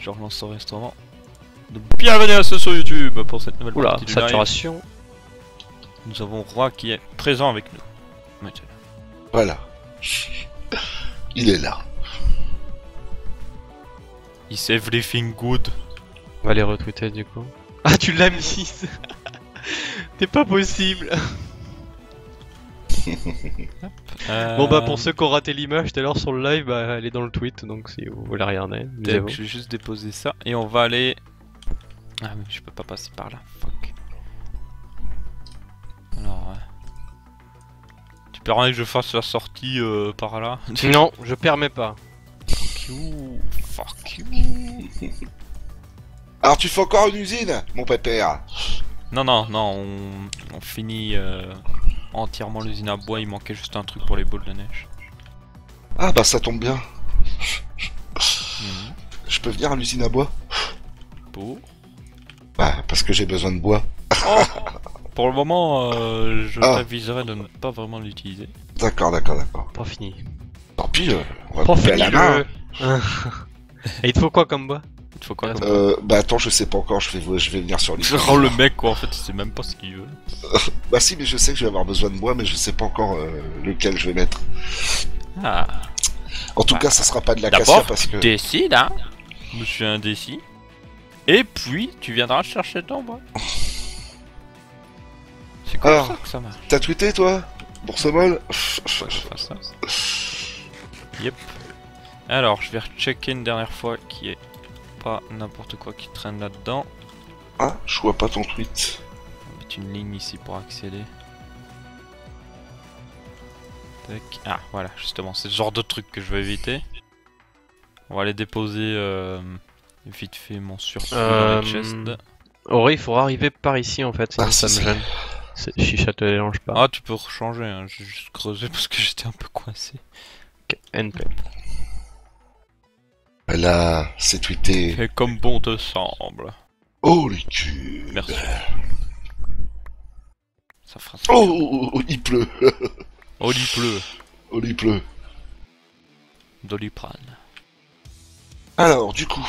Je relance enregistrement. Bienvenue à ceux sur YouTube pour cette nouvelle Oula, partie du live. saturation. Nous avons Roi qui est présent avec nous. Maintenant. Voilà. Il est là. Is everything good? On va les retweeter du coup. Ah, tu l'as mis. C'est pas possible. Bon bah pour ceux qui ont raté l'image tout à l'heure sur le live, bah elle est dans le tweet, donc si vous voulez regarder, Donc, je vais juste déposer ça et on va aller... Ah mais je peux pas passer par là, fuck. Alors... Tu permets que je fasse la sortie par là? Non, je permets pas. Fuck you, fuck you. Alors tu fais encore une usine, mon pépère? Non, non, non, on finit entièrement l'usine à bois, il manquait juste un truc pour les boules de neige. Ah bah ça tombe bien. Mhm. Je peux venir à l'usine à bois? Pour... Bah parce que j'ai besoin de bois. Oh pour le moment, je Ah. t'aviserai de ne pas vraiment l'utiliser. D'accord, d'accord, d'accord. Pas fini. Tant pis, on va Pas couper à fini la main. Et il te faut quoi comme bois? Il te faut quoi comme... Bah attends, je sais pas encore, je vais venir sur l'usine. Oh le mec quoi, en fait, il sait même pas ce qu'il veut. Bah si, mais je sais que je vais avoir besoin de bois, mais je sais pas encore lequel je vais mettre. Ah. En tout Bah, cas, ça sera pas de l'acacia D'abord, parce tu que... décides, hein. Monsieur indécis. Et puis, tu viendras chercher ton bois. C'est comme Alors, ça que ça marche. T'as tweeté toi, Boursemol? Faut que je fasse ça. Yep. Alors, je vais rechecker une dernière fois qui est pas n'importe quoi qui traîne là-dedans. Ah, je vois pas ton tweet. On va mettre une ligne ici pour accéder. Tac. Ah, voilà, justement, c'est le genre de truc que je veux éviter. On va aller déposer vite fait mon surplus dans les chests. Auré, il faudra arriver par ici en fait, sinon Ah, ça si, me ça. gêne. Si ça te dérange pas. Ah, tu peux rechanger, hein. J'ai juste creusé parce que j'étais un peu coincé. Ok, NP. Là, c'est tweeté. Fais comme bon te semble. Oh les culs. Merci. Ça fera ça. Oh, il pleut. Oli pleut. Oh, il pleut. Doliprane. Alors, du coup...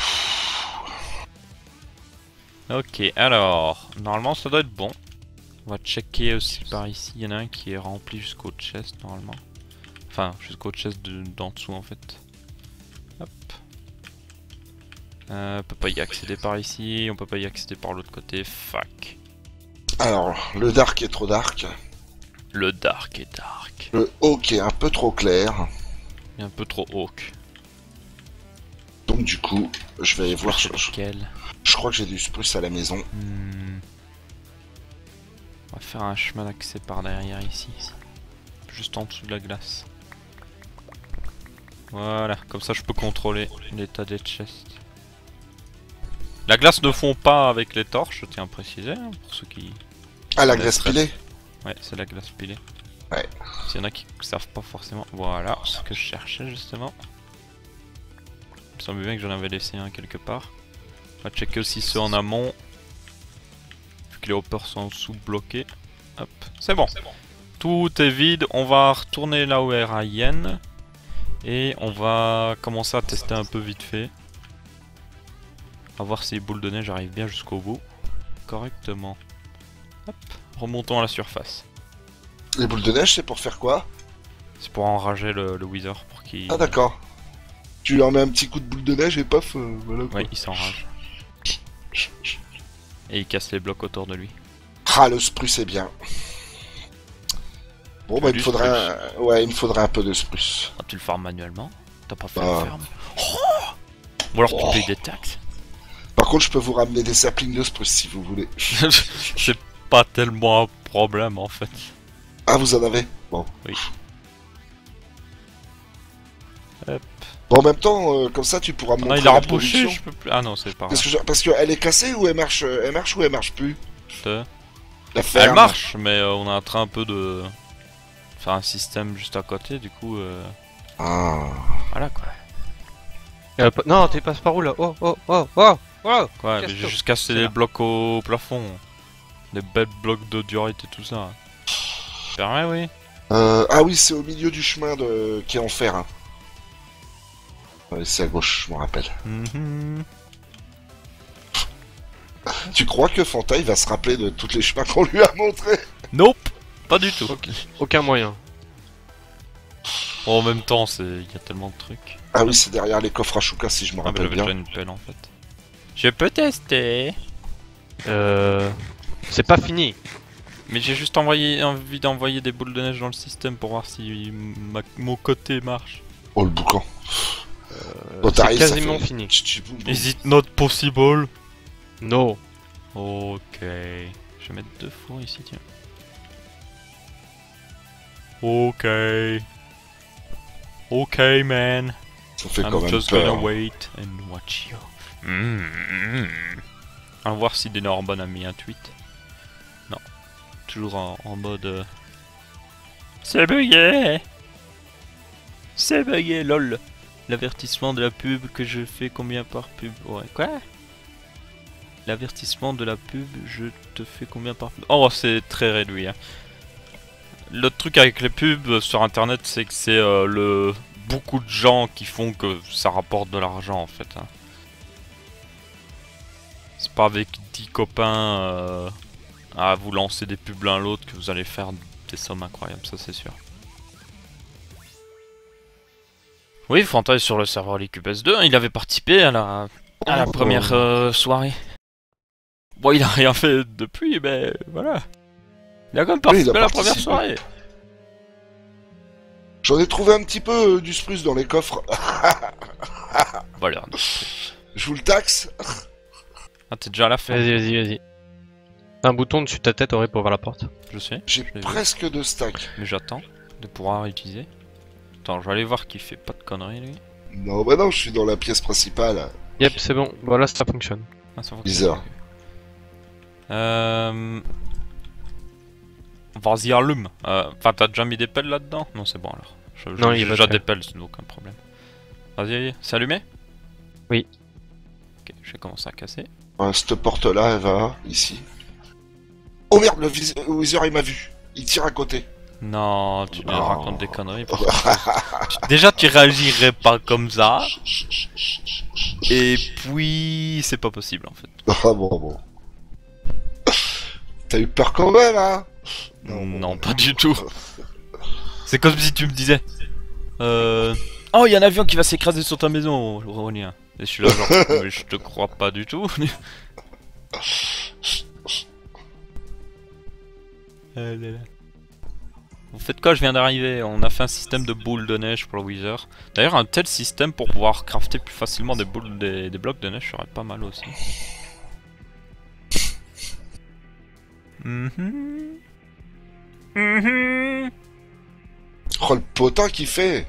Ok, alors, normalement ça doit être bon. On va checker aussi par ici, il y en a un qui est rempli jusqu'au chest normalement. Enfin, jusqu'au chest d'en dessous en fait. Hop. On peut pas y accéder par ici, on peut pas y accéder par l'autre côté, fuck. Alors, le dark est trop dark. Le dark est dark. Le oak est un peu trop clair. Il y a un peu trop hawk. Donc du coup, je vais voir... Lequel? Je crois que j'ai du spruce à la maison. On va faire un chemin d'accès par derrière ici. Juste en dessous de la glace. Voilà, comme ça je peux contrôler l'état des chests. La glace ne fond pas avec les torches, je tiens à préciser, hein, pour ceux qui... Ah, la graisse pilée? Ouais, c'est la glace pilée. Ouais. S'il y en a qui savent pas forcément... Voilà, ce que je cherchais justement. Il me semble bien que j'en avais laissé un quelque part. On va checker aussi ceux en amont. Vu que les hoppers sont en dessous bloqués. Hop, c'est bon. Tout est vide, on va retourner là où est Ryan. Et on va commencer à tester un peu vite fait. À voir si les boules de neige arrivent bien jusqu'au bout. Correctement. Hop, remontons à la surface. Les boules de neige, c'est pour faire quoi? C'est pour enrager le Wither pour qu'il... Ah d'accord. Tu leur mets un petit coup de boule de neige et paf, voilà quoi. Oui, il s'enrage. Et il casse les blocs autour de lui. Ah, le spruce est bien. Bon bah il me faudrait ouais, il me faudrait un peu de spruce. Ah, tu le farmes manuellement? T'as pas fait Ah. la ferme? Oh, ou alors tu payes des taxes? Par contre, je peux vous ramener des saplings de spruce si vous voulez. C'est pas tellement un problème en fait. Ah, vous en avez? Bon. Oui. Hop. Bon, en même temps, comme ça, tu pourras me Ah non, montrer il a la rebouché, production. je peux plus. Ah non, c'est pas Parce que elle est cassée ou elle marche ou elle marche plus? grave. La ferme. Elle marche, mais on est en train un peu de faire un système juste à côté, du coup. Ah. Voilà quoi. Non, tu passes par où là? Oh, oh, oh, oh, oh. Quoi, mais j'ai juste cassé les blocs au plafond. Des belles blocs de durite et tout ça. Permet, oui. Ah oui, c'est au milieu du chemin qui est en fer. Hein. Ouais, c'est à gauche, je m'en rappelle. Tu crois que Fanta il va se rappeler de tous les chemins qu'on lui a montrés? Nope, pas du tout. Aucun moyen. En même temps, il y a tellement de trucs. Ah oui, c'est derrière les coffres à Shuka si je me Ah bah rappelle j'avais bien. déjà une pelle en fait. Je peux tester. C'est pas fini. Mais j'ai juste envie d'envoyer des boules de neige dans le système pour voir si mon côté marche. Oh le boucan. Bon, C'est t'arrives, ça quasiment fait fini. tchi-tchi-boum, boum. Is it not possible? No. Ok. Je vais mettre 2 fours ici, tiens. Ok. Ok, man. Ça fait quand I'm même just peur. gonna wait and watch you. On va voir si Denorban a mis un tweet. Non. Toujours en mode... C'est bugué. C'est bugué, lol. L'avertissement de la pub que je fais combien par pub? Ouais, quoi? L'avertissement de la pub, je te fais combien par pub? Oh, c'est très réduit. Hein. L'autre truc avec les pubs sur internet, c'est que c'est beaucoup de gens qui font que ça rapporte de l'argent en fait. Hein. C'est pas avec 10 copains à vous lancer des pubs l'un l'autre que vous allez faire des sommes incroyables, ça c'est sûr. Oui, Fanta est sur le serveur LQPS 2, il avait participé à la première soirée. Bon, il a rien fait depuis, mais voilà. Il a quand même participé à la première soirée. J'en ai trouvé un petit peu du spruce dans les coffres. Voilà. Je vous le taxe. Ah, t'es déjà à la fin. Vas-y. Un bouton dessus de ta tête aurait pour ouvrir la porte. Je sais. J'ai je l'ai vu. presque 2 stacks. Mais j'attends de pouvoir utiliser. Attends, je vais aller voir qu'il fait pas de conneries lui. Non, bah non, je suis dans la pièce principale. Yep, c'est bon. Voilà, ça fonctionne. Ah, ça va. Bizarre. Vas-y, allume. Enfin, t'as déjà mis des pelles là-dedans? Non, c'est bon alors. Non, il J'ai va déjà te des faire. pelles, c'est aucun problème. Vas-y, c'est allumé? Oui. Ok, je vais commencer à casser. Cette porte-là, elle va ici. Oh merde, le Wizard il m'a vu. Il tire à côté. Non, tu me Non. racontes des conneries. Déjà, tu réagirais pas comme ça. Et puis, c'est pas possible en fait. Ah bon. T'as eu peur quand même, hein? Non, pas du tout. C'est comme si tu me disais oh, il y a un avion qui va s'écraser sur ta maison, Ronien. Et je suis là genre, mais je te crois pas du tout. Vous faites quoi? Je viens d'arriver. On a fait un système de boules de neige pour le Wither. D'ailleurs, un tel système pour pouvoir crafter plus facilement des blocs de neige serait pas mal aussi. Oh le potin qu'il fait.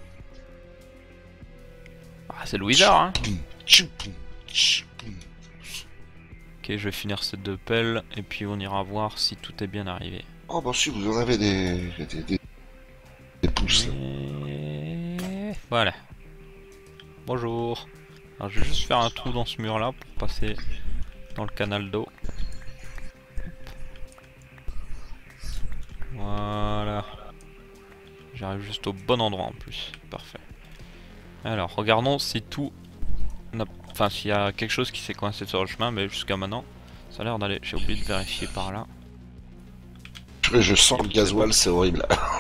Ah, c'est le Wither, hein. Tchoupoum, tchoupoum. Ok, je vais finir ces 2 pelles et puis on ira voir si tout est bien arrivé. Oh bah si, vous en avez des pouces. Là. Et... Voilà. Bonjour. Alors je vais juste faire un trou dans ce mur là pour passer dans le canal d'eau. Voilà. J'arrive juste au bon endroit en plus. Parfait. Alors regardons si tout... Enfin s'il y a quelque chose qui s'est coincé sur le chemin, mais jusqu'à maintenant ça a l'air d'aller. J'ai oublié de vérifier par là. Je sens le gasoil, c'est horrible.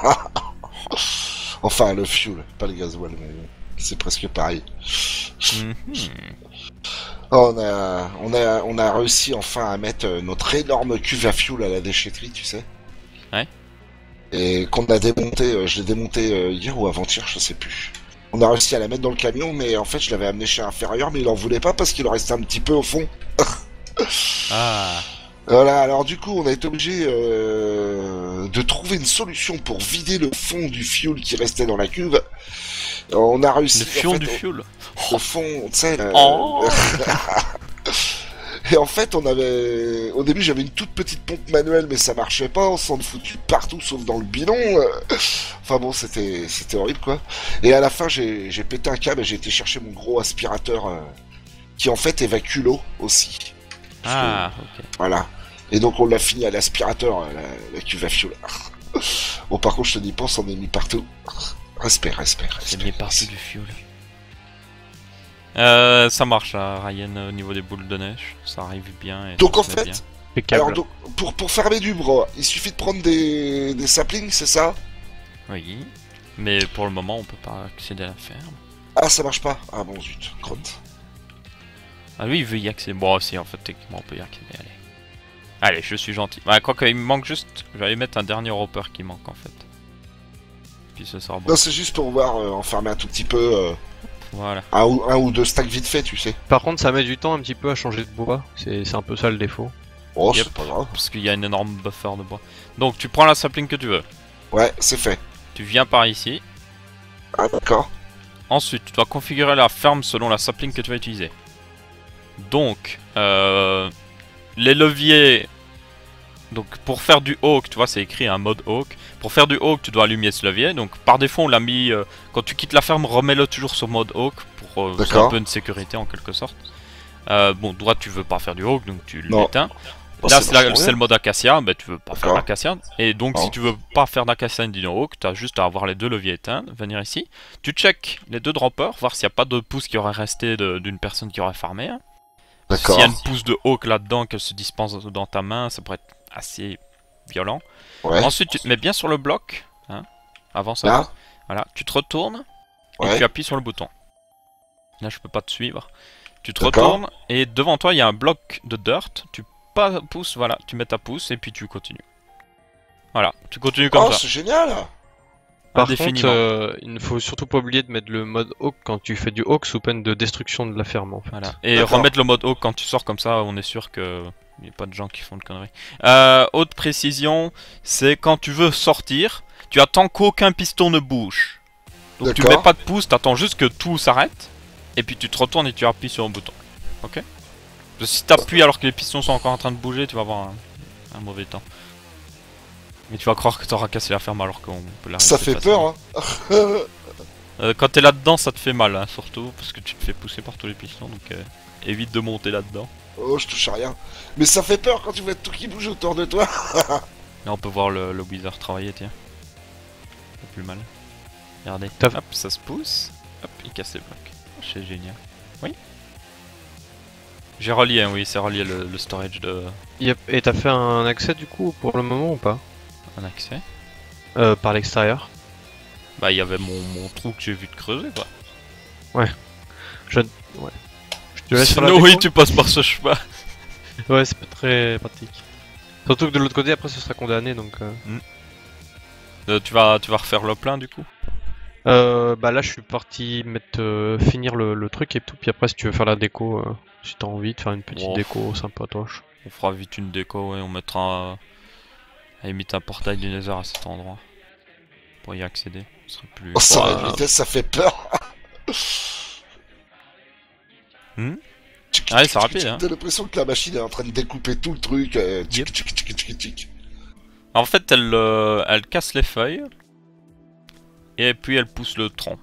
Enfin, le fuel, pas le gasoil, mais c'est presque pareil. Oh, on a réussi enfin à mettre notre énorme cuve à fuel à la déchetterie, tu sais. Ouais. Et qu'on a démonté, je l'ai démonté hier ou avant-hier, je sais plus. On a réussi à la mettre dans le camion, mais en fait je l'avais amené chez Inférieur, mais il en voulait pas parce qu'il en restait un petit peu au fond. Ah. Voilà, alors du coup, on a été obligé de trouver une solution pour vider le fond du fuel qui restait dans la cuve. On a réussi... Le fion en fait, du fuel. Au fond, tu sais... Oh. Et en fait, on avait... Au début, j'avais une toute petite pompe manuelle, mais ça marchait pas. On s'en foutu partout, sauf dans le bidon. Enfin bon, c'était horrible, quoi. Et à la fin, j'ai pété un câble et j'ai été chercher mon gros aspirateur qui, en fait, évacue l'eau aussi. Ah, ok. Voilà. Et donc on l'a fini à l'aspirateur, la cuve à fuel. Bon, par contre, je te dis pas, on en est mis partout. Respect. C'est mis partout du fuel. Ça marche à Ryan au niveau des boules de neige, ça arrive bien et Donc ça en se met fait, bien. Impeccable. alors donc, pour fermer du bras, il suffit de prendre des saplings, c'est ça? Oui, mais pour le moment on peut pas accéder à la ferme. Ah, ça marche pas. Ah bon, zut, crotte. Ah oui, il veut y accéder. Bon, si, en fait, techniquement, on peut y accéder. Allez. Allez, je suis gentil. Bah, quoi qu'il me manque juste. Je vais aller mettre un dernier hopper qui manque en fait. Puis ce sera bon. Non, c'est juste pour voir enfermer un tout petit peu. Voilà. Un ou deux stacks vite fait, tu sais. Par contre, ça met du temps un petit peu à changer de bois. C'est un peu ça le défaut. Oh, Yep. c'est pas grave. Parce qu'il y a une énorme buffer de bois. Donc, tu prends la sapling que tu veux. Ouais, c'est fait. Tu viens par ici. Ah, d'accord. Ensuite, tu dois configurer la ferme selon la sapling que tu vas utiliser. Donc, les leviers. Donc, pour faire du hawk, tu vois, c'est écrit un mode hawk. Pour faire du hawk, tu dois allumer ce levier. Donc, par défaut, on l'a mis. Quand tu quittes la ferme, remets-le toujours sur mode hawk. Pour c'est un D'accord. peu une sécurité en quelque sorte. Bon, droite, tu veux pas faire du hawk, donc tu Non. l'éteins. Bon, Là, ça marche pour c'est rien. le mode acacia, bah tu veux pas faire D'accord. d'acacia. Et donc, si Non. tu veux pas faire d'acacia ni hawk, t'as juste à avoir les deux leviers éteints, venir ici. Tu check les deux droppers, voir s'il n'y a pas de pouce qui aurait resté d'une personne qui aurait farmé. D'accord. S'il y a une pouce de hawk là-dedans qu'elle se dispense dans ta main, ça pourrait être assez violent. Ouais. Ensuite, tu te mets bien sur le bloc. Hein, avant ça. Là. Voilà, tu te retournes et Ouais. tu appuies sur le bouton. Là, je peux pas te suivre. Tu te D'accord. retournes et devant toi, il y a un bloc de dirt. Tu pouces, voilà, tu mets ta pouce et puis tu continues. Voilà, tu continues comme Oh, ça. c'est génial. Par Indéfiniment. contre, il ne faut surtout pas oublier de mettre le mode hawk quand tu fais du hawk sous peine de destruction de la ferme en fait. Voilà. Et D'accord. remettre le mode hawk quand tu sors comme ça, on est sûr que il n'y a pas de gens qui font de conneries. Autre précision, c'est quand tu veux sortir, tu attends qu'aucun piston ne bouge. Donc tu D'accord. mets pas de pouce, t'attends juste que tout s'arrête, et puis tu te retournes et tu appuies sur un bouton. Ok? Parce que si t'appuies alors que les pistons sont encore en train de bouger, tu vas avoir un mauvais temps. Mais tu vas croire que t'auras cassé la ferme alors qu'on peut l'arrêter. Ça fait facilement. peur, hein. Quand t'es là-dedans, ça te fait mal, hein, surtout, parce que tu te fais pousser par tous les pistons, donc évite de monter là-dedans. Oh, je touche à rien. Mais ça fait peur quand tu vois tout qui bouge autour de toi. Là, on peut voir le wizard travailler, tiens. Pas plus mal. Regardez. T'as- Hop, ça se pousse. Hop, il casse les blocs. C'est génial. Oui. J'ai relié, hein, oui, c'est relié le storage de Yep. Et t'as fait un accès du coup pour le moment ou pas? un accès. Par l'extérieur. Bah, il y avait mon trou que j'ai vu de creuser, quoi. Je te laisse faire la Sinon, oui, déco. tu passes par ce chemin. Ouais, c'est pas très pratique. Surtout que de l'autre côté, après, ce sera condamné donc. Tu vas refaire le plein, du coup. Bah là, je suis parti mettre finir le truc et tout. Puis après, si tu veux faire la déco, si t'as envie de faire une petite Wow. déco sympatoche. On fera vite une déco, ouais, on mettra à la limite un portail du Nether à cet endroit. Pour y accéder. Ce serait plus. Oh, ça va Ouais, de vitesse, ça fait peur. Hmm. Ah ouais, c'est rapide, hein. T'as l'impression que la machine est en train de découper tout le truc. Yep. Tchic. En fait, elle casse les feuilles. Et puis elle pousse le tronc.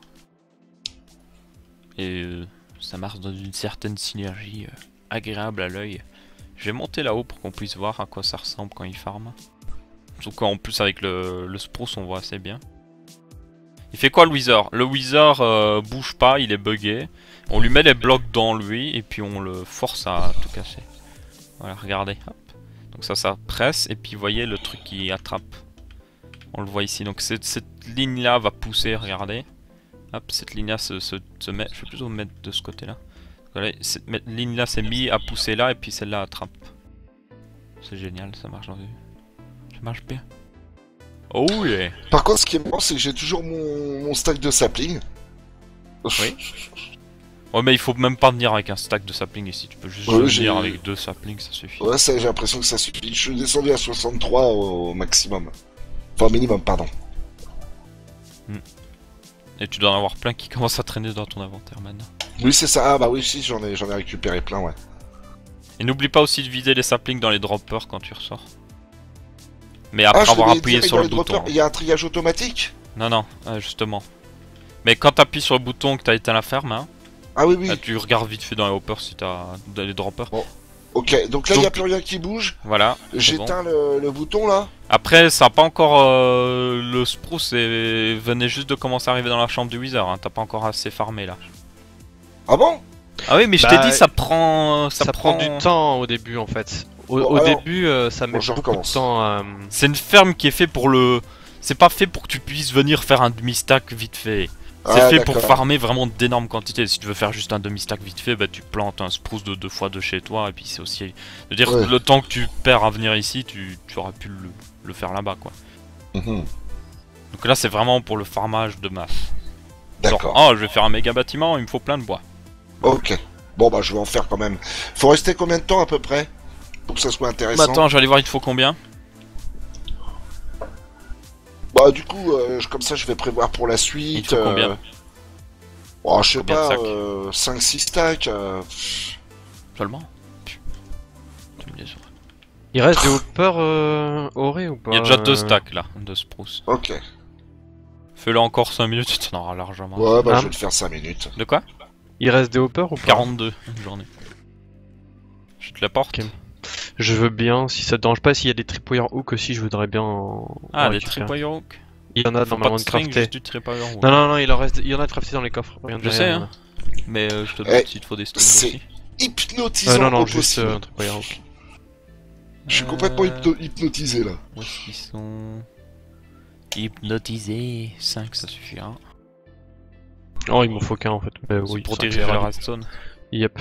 Et ça marche dans une certaine synergie agréable à l'œil. Je vais monter là-haut pour qu'on puisse voir à quoi ça ressemble quand il farme. Surtout qu'en plus avec le spruce on voit assez bien. Il fait quoi le wizard? Le wizard bouge pas, il est buggé. On lui met des blocs dans lui et puis on le force à tout casser. Voilà, regardez. Hop. Donc ça presse et puis vous voyez le truc qui attrape. On le voit ici. Donc cette ligne là va pousser, regardez. Hop, cette ligne là se met. Je vais plutôt me mettre de ce côté là. Voilà, cette ligne là s'est mise à pousser là et puis celle-là attrape. C'est génial, ça marche dans ça marche bien. Oh yeah. Par contre, ce qui est marrant, c'est que j'ai toujours mon stack de sapling. Oui. Ouais, mais il faut même pas venir avec un stack de sapling ici. Tu peux juste Ouais, venir avec 2 saplings, ça suffit. Ouais, ça, j'ai l'impression que ça suffit. Je suis descendu à 63 au maximum. Enfin, minimum, pardon. Et tu dois en avoir plein qui commencent à traîner dans ton inventaire maintenant. Oui, c'est ça. Ah, bah oui, si, j'en ai récupéré plein, ouais. Et n'oublie pas aussi de vider les saplings dans les droppers quand tu ressors. Mais Ah, après je avoir devais appuyé dire, sur dans le les bouton. droppers, il y a un triage automatique. Non, justement. Mais quand t'appuies sur le bouton que t'as éteint la ferme, hein, Ah oui, oui. tu regardes vite fait dans les hoppers si t'as dans les droppers. Ok, donc là, il n'y a Donc- plus rien qui bouge. Voilà. c'est bon. J'éteins le bouton, là. Après, ça n'a pas encore. Le spruce venait juste de commencer à arriver dans la chambre du wizard. Hein. T'as pas encore assez farmé là. Ah bon? Ah oui, mais je t'ai dit, ça prend... Ça prend du temps au début en fait. Au Bon, alors, début, ça met je beaucoup de recommence. temps à... C'est une ferme qui est fait pour le... C'est pas fait pour que tu puisses venir faire un demi-stack vite fait. C'est Ah, fait pour d'accord. farmer vraiment d'énormes quantités. Si tu veux faire juste un demi-stack vite fait, bah tu plantes un spruce de 2 fois de chez toi et puis c'est aussi... Je veux dire, Ouais. le temps que tu perds à venir ici, tu aurais pu le faire là-bas quoi. Mhm. Donc là c'est vraiment pour le farmage de masse. Genre, D'accord. oh je vais faire un méga bâtiment, il me faut plein de bois. Ok. Bon, bah, je vais en faire quand même. Faut rester combien de temps à peu près pour que ça soit Bah intéressant? attends, je vais aller voir il te faut combien. Bah, du coup, comme ça, je vais prévoir pour la suite. Il te faut combien? Oh, je sais Combien de pas, sacs 5-6 stacks. Seulement? Tu me dis ça. Il reste des hoppers orés ou pas? Il y a déjà 2 stacks là, de spruce. Ok. Fais-le encore 5 minutes, tu t'en auras largement. Ouais, bah, Ah. je vais le faire 5 minutes. De quoi? Il reste des hoppers ou pas? 42 une journée. Je te l'apporte. Ok. Je veux bien, si ça te dérange pas, s'il y a des tripwire hook aussi, je voudrais bien Ah, en des récupérer. tripwire hook. Il y en a Faut pas normalement de de string, crafter. juste du tripwire hook. Non, il en reste, il y en a de crafter dans les coffres. Regarde Je derrière, sais, hein. Mais je te Eh, demande s'il te faut des strings c'est aussi. hypnotisant non, au juste possible. un tripwire hook. Je suis complètement hypnotisé, là. Où est-ce qu'ils sont? Hypnotisés. 5, ça suffira. Oh, il m'en faut qu'un en fait. C'est Oui, pour ça diriger ira. le redstone. Yep.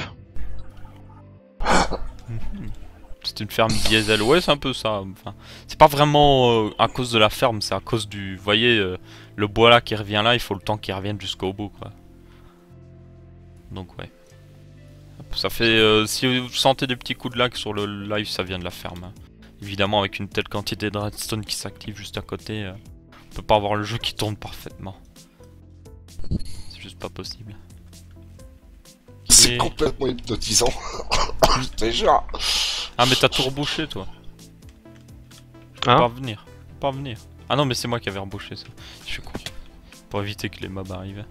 C'est une ferme diesel, ouais c'est un peu ça. Enfin, c'est pas vraiment à cause de la ferme, c'est à cause du... Vous voyez, le bois là qui revient là, il faut le temps qu'il revienne jusqu'au bout quoi. Donc ouais. Hop, ça fait... si vous sentez des petits coups de lag sur le live, ça vient de la ferme. Hein. Évidemment avec une telle quantité de redstone qui s'active juste à côté, on peut pas avoir le jeu qui tourne parfaitement. C'est juste pas possible. C'est Et- complètement hypnotisant. Je te jure. Ah mais t'as tout rebouché toi. Je peux Hein pas venir. Je peux pas venir. Ah non mais c'est moi qui avais rebouché ça. Je suis con. Pour éviter que les mobs arrivent.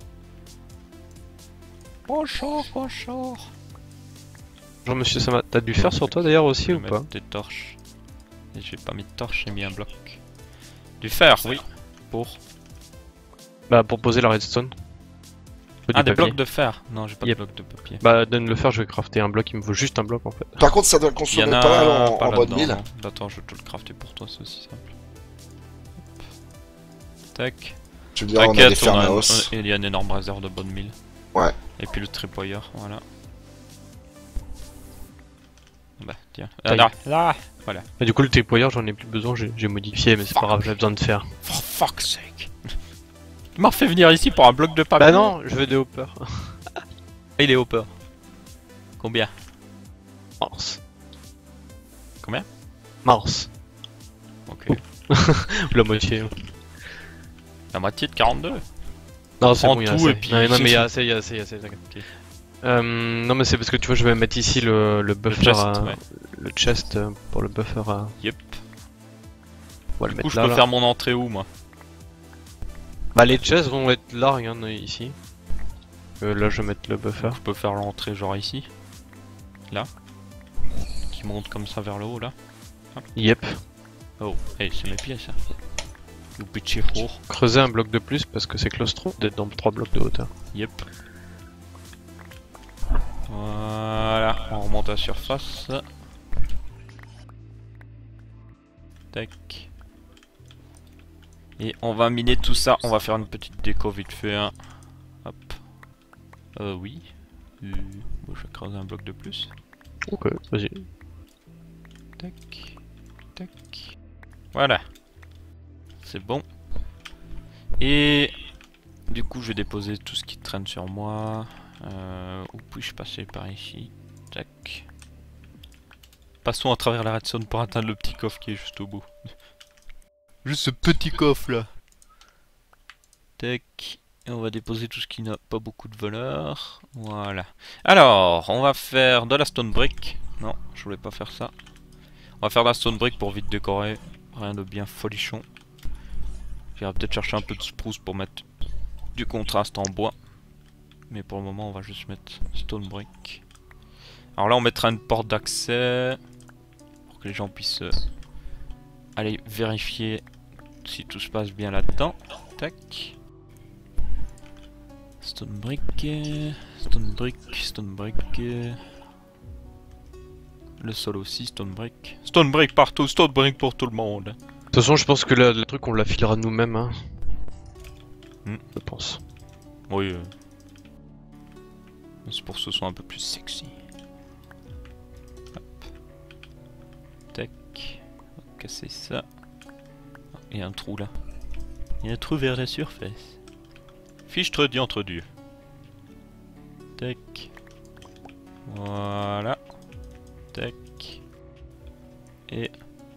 Bonjour, bonjour. Genre, monsieur Sama, t'as du fer sur toi d'ailleurs aussi Je vais ou pas? mettre des torches. Et j'ai pas mis de torche, j'ai mis un bloc. Du fer, oui. Pour. Bah, pour poser la redstone. Faut Ah du des papier. blocs de fer. Non j'ai pas Yep. de blocs de papier. Bah, donne le fer, je vais crafter un bloc, il me faut juste un bloc en fait. Par contre, ça doit Il y consommer en a pas mal un en pas bonne là-dedans. mille. non. Attends, je vais te le crafter pour toi, c'est aussi simple. Hop. Tac. Tu me diras, on a des T'inquiète, fermes à os. il y a une énorme réserve de bonne mille. Ouais. Et puis le tripwire, voilà. Bah tiens. Taille. Là. Voilà. Et du coup, le tripwire, j'en ai plus besoin, j'ai modifié, mais c'est pas grave, j'ai besoin de fer. For fuck's sake. Tu m'as fait venir ici pour un bloc de papier. Bah non, je veux des hoppers. Et il est hopper. Combien? Mars. Combien? Mars. Ok. Ou la moitié. La moitié de 42. Non, c'est Prends bon, il y a tout assez. et puis- Non, mais il y a assez, t'inquiète. Ok. Non, mais c'est parce que tu vois, je vais mettre ici le buffer chest, à... ouais. Le chest pour le buffer à... Yep. On va le Du coup, mettre je là, peux là. faire mon entrée où moi? Bah, les chests vont être là, regarde, ici. Là, je vais mettre le buffer. Je peux faire l'entrée genre ici. Là. Qui monte comme ça vers le haut là. Yep. Oh, hey, c'est mes pieds ça. Le petit haut. Creuser un bloc de plus parce que c'est claustro d'être dans 3 blocs de hauteur. Yep. Voilà, on remonte à la surface. Tac. Et on va miner tout ça. On va faire une petite déco vite fait. Hein. Hop. Oui. Bon, je vais creuser un bloc de plus. Ok, vas-y. Tac. Tac. Voilà. C'est bon. Et du coup, je vais déposer tout ce qui traîne sur moi. Où puis-je passer par ici? Tac. Passons à travers la redstone pour atteindre le petit coffre qui est juste au bout. Juste ce petit coffre là. Tac. Et on va déposer tout ce qui n'a pas beaucoup de valeur. Voilà. Alors, on va faire de la stone brick. Non, je voulais pas faire ça. On va faire de la stone brick pour vite décorer. Rien de bien folichon. J'irai peut-être chercher un peu de spruce pour mettre du contraste en bois. Mais pour le moment, on va juste mettre stone brick. Alors là, on mettra une porte d'accès pour que les gens puissent aller vérifier si tout se passe bien là-dedans. Tac. Stone brick, stone brick, stone brick. Le sol aussi, stone brick. Stone brick partout, stone brick pour tout le monde. De toute façon, je pense que le truc, on l'affilera nous-mêmes. Hein. Je pense. Oui. C'est pour que ce soit un peu plus sexy. Hop. Tac. On va casser ça. Il y a un trou là. Il y a un trou vers la surface. Fichtre dit entre dieux. Tac. Voilà. Tac. Et...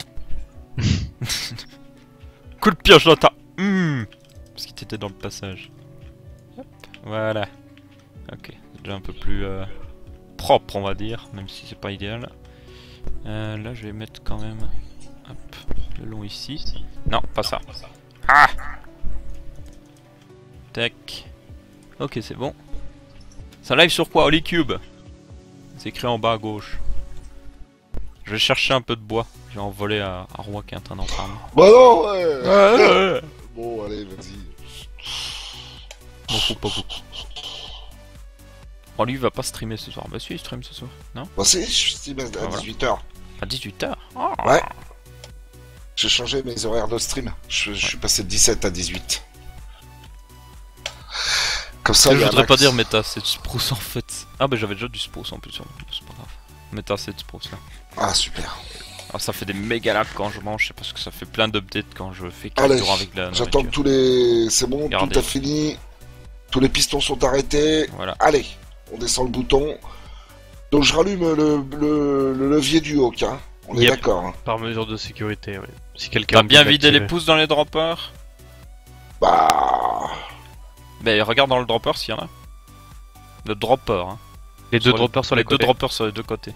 Coup de pioche dans ta... Parce qu'il était dans le passage. Hop. Voilà. Ok. C'est déjà un peu plus propre, on va dire. Même si c'est pas idéal. Là, je vais mettre quand même... Hop. Le long ici. Non, pas ça. Ah! Tac. Ok, c'est bon. Ça live sur quoi? Holycube. C'est écrit en bas à gauche. Je vais chercher un peu de bois. Je vais en voler à Roi qui est en train d'en farmer. Bah non, ouais. Bon, allez, vas-y. M'en faut pas beaucoup. Oh, lui, il va pas streamer ce soir. Bah si, il stream ce soir. Non? Bah si, je stream à 18h. À 18h? Oh. Ouais. J'ai changé mes horaires de stream. Je suis passé de 17 à 18. Comme ça, je voudrais pas dire mais t'as assez de spruce en fait. Ah bah j'avais déjà du spruce en plus, c'est pas grave. Mais t'as assez de spruce là. Ah super. Alors ça fait des méga lags quand je mange, parce que ça fait plein d'updates quand je fais 4 jours avec la nourriture. J'attends que tous les... C'est bon, regardez. tout a fini. Tous les pistons sont arrêtés. Voilà. Allez, on descend le bouton. Donc je rallume le levier du hawk, hein. On est d'accord. Hein. Par mesure de sécurité, oui. Si quelqu'un... T'as bien vidé les pouces dans les droppers? Bah... Mais regarde dans le dropper s'il y en a. Le dropper, hein. Les deux droppers sur les côtés. Deux droppers sur les deux côtés.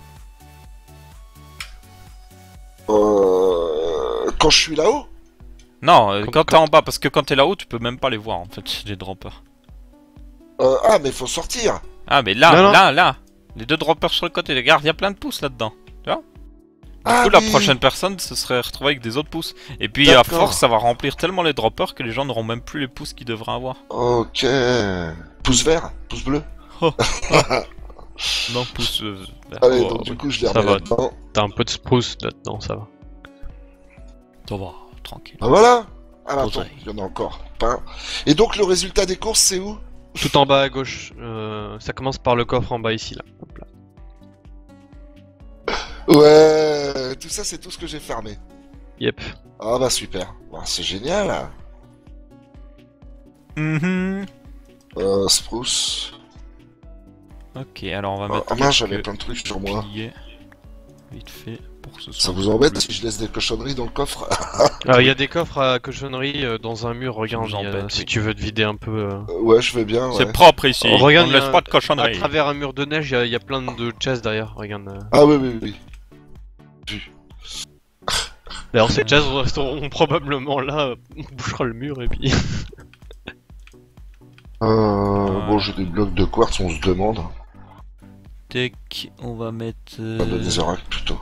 Quand je suis là-haut? Non, quand t'es en bas, parce que quand t'es là-haut, tu peux même pas les voir en fait, les droppers. Ah, mais faut sortir. Ah, mais là, non. là. Les deux droppers sur le côté, regarde, il y a plein de pouces là-dedans. Tu vois? Ah, Du coup, la prochaine personne se serait retrouvée avec des autres pouces. Et puis, à force, ça va remplir tellement les droppers que les gens n'auront même plus les pouces qu'ils devraient avoir. Ok. Pouce vert? Pouce bleu? Non, pouce vert. Allez, donc du coup, je les remets là-dedans. T'as un peu de spruce là-dedans, ça va. Ça va, tranquille. Ah voilà. Ah bah attends, il y en a encore. Pas. Et donc, le résultat des courses, c'est où? Tout en bas à gauche. Ça commence par le coffre en bas ici, là. Hop là. Ouais, tout ça, c'est tout ce que j'ai fermé. Yep. Ah bah super. Bah, c'est génial, là. Spruce. Ok, alors on va mettre. Ah mince, j'avais plein de trucs sur moi. Vite fait pour que ce soit. Ça vous embête si je laisse des cochonneries dans le coffre? Il y a des coffres à cochonneries dans un mur, regarde, si tu veux te vider un peu. Ouais, je vais bien. C'est Ouais. propre ici, regarde, on ne laisse pas de cochonneries. À travers un mur de neige, il y a plein de chests derrière, regarde. Ah oui, oui, oui. Vu. D'ailleurs, ces chests resteront probablement là, on bouchera le mur et puis. Bon, j'ai des blocs de quartz, on se demande. Tac, on va mettre. De netherrack plutôt.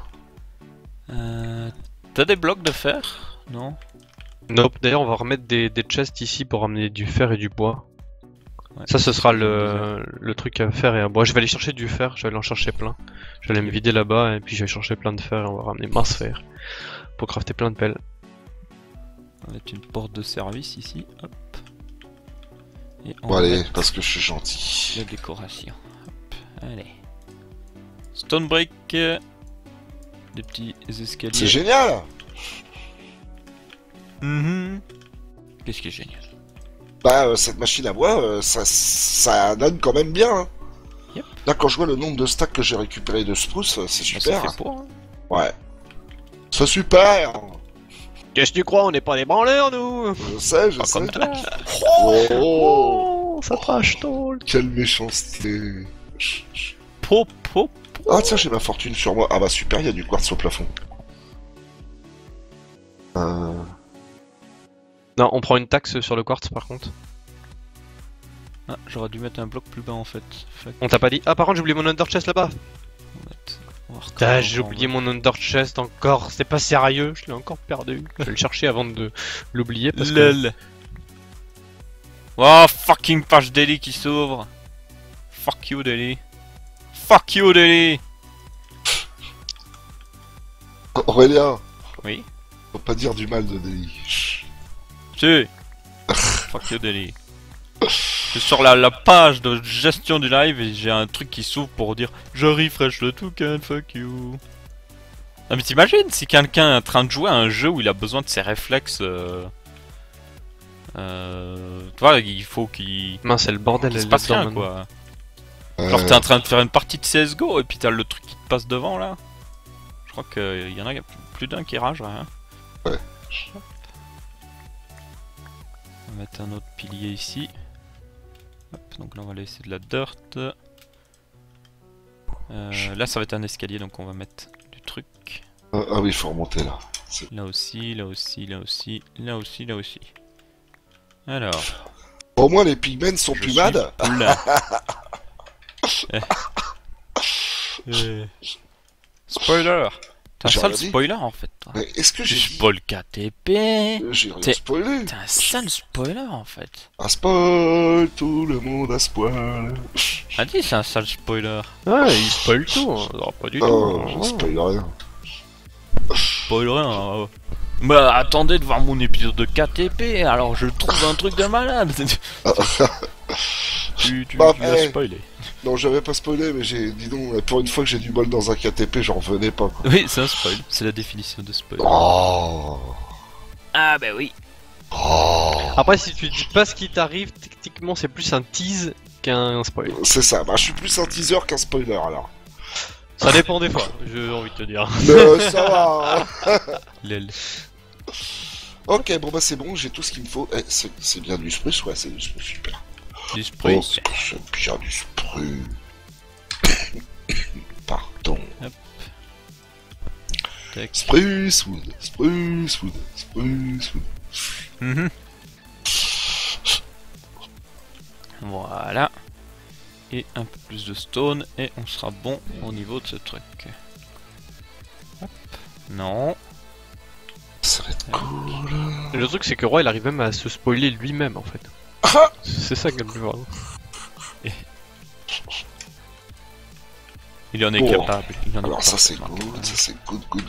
T'as des blocs de fer? Non? Nope, d'ailleurs, on va remettre des chests ici pour ramener du fer et du bois. Ouais, ça, ce sera le truc à fer et à bois. Je vais aller chercher du fer, je vais aller en chercher plein. Je vais aller me vider là-bas et puis je vais chercher plein de fer et on va ramener masse fer pour crafter plein de pelles. On va mettre une porte de service ici, hop. Et on Bon, va allez, mettre parce que je suis gentil. la décoration. Hop, allez. Stone brick. Des petits escaliers. C'est génial! Qu'est-ce qui est génial? Bah, cette machine à bois, ça donne quand même bien. Hein. Yep. Là, quand je vois le nombre de stacks que j'ai récupéré de spruce, c'est super. Ça fait pour, hein. Ouais. C'est super! Qu'est-ce que tu crois, on n'est pas des branleurs, nous? Je sais, je Pas sais. comme toi. Oh, ça trash talk. quelle méchanceté! Pop. Ah tiens, j'ai ma fortune sur moi. Ah bah super, il y a du quartz au plafond. Non, on prend une taxe sur le quartz par contre. Ah, j'aurais dû mettre un bloc plus bas en fait. Fuck. On t'a pas dit? Ah, par contre, j'ai oublié mon under chest là-bas. On va Putain, j'ai oublié mon under chest encore. C'est pas sérieux, je l'ai encore perdu. Je vais le chercher avant de l'oublier parce que. LOL. Oh, fucking page daily qui s'ouvre. Fuck you, daily. Fuck you, daily. Aurélien, Oui. faut pas dire du mal de Deli. Si. Fuck you, daily. Je suis sur la page de gestion du live et j'ai un truc qui s'ouvre pour dire je refresh le token, fuck you. Non mais t'imagines si quelqu'un est en train de jouer à un jeu où il a besoin de ses réflexes. Tu vois, il faut qu'il. Mince, c'est le bordel, qu'il se elle passe est dedans rien maintenant. quoi. Genre t'es en train de faire une partie de CSGO et puis t'as le truc qui te passe devant là. Je crois qu'il y en a plus d'un qui ragerait. Hein. Ouais. On va mettre un autre pilier ici. Hop, donc là on va laisser de la dirt. Là ça va être un escalier donc on va mettre du truc. Ah oui, il faut remonter là. Là aussi, là aussi, là aussi, là aussi, là aussi. Alors. Au moins les pigments sont je plus suis mad. là. Spoiler. T'es un J'ai sale rien dit. spoiler en fait toi. Mais est-ce que Tu j'ai dit... spoil KTP. J'ai rien T'es- spoilé. T'es un sale spoiler en fait. À spoil, tout le monde a spoil. Ah dis c'est un sale spoiler. Ouais, il spoil tout, hein. Non, pas du tout. Oh, hein. je spoil rien. Spoil rien. Bah attendez de voir mon épisode de KTP alors je trouve un truc de malade. tu Bah, l'as hey. spoilé. Non, j'avais pas spoilé, mais j'ai... Dis donc, pour une fois que j'ai du bol dans un KTP, j'en revenais pas, quoi. Oui c'est un spoil. C'est la définition de spoil. Oh. Ah bah oui. Oh. Après, si tu dis pas ce qui t'arrive, techniquement, c'est plus un tease qu'un spoil. C'est ça, bah je suis plus un teaser qu'un spoiler, alors. Ça dépend des fois, j'ai envie de te dire. Mais ça va hein. L'aile. Ok, bon bah c'est bon, j'ai tout ce qu'il me faut. Eh, c'est bien du spruce, ouais, c'est du spruce, super. Du spray. Oh, c'est bien du spruce. Pardon. Tac. Spruce wood, spruce wood, spruce wood. Mhm. Voilà. Et un peu plus de stone et on sera bon au niveau de ce truc. Hop. Non. Ça va être cool. Et le truc, c'est que Roy, il arrive même à se spoiler lui-même en fait. Ah C'est ça qui est le plus fort. Il en est Oh. capable. Il en est Alors ça c'est parfaitement good, capable. ça c'est good.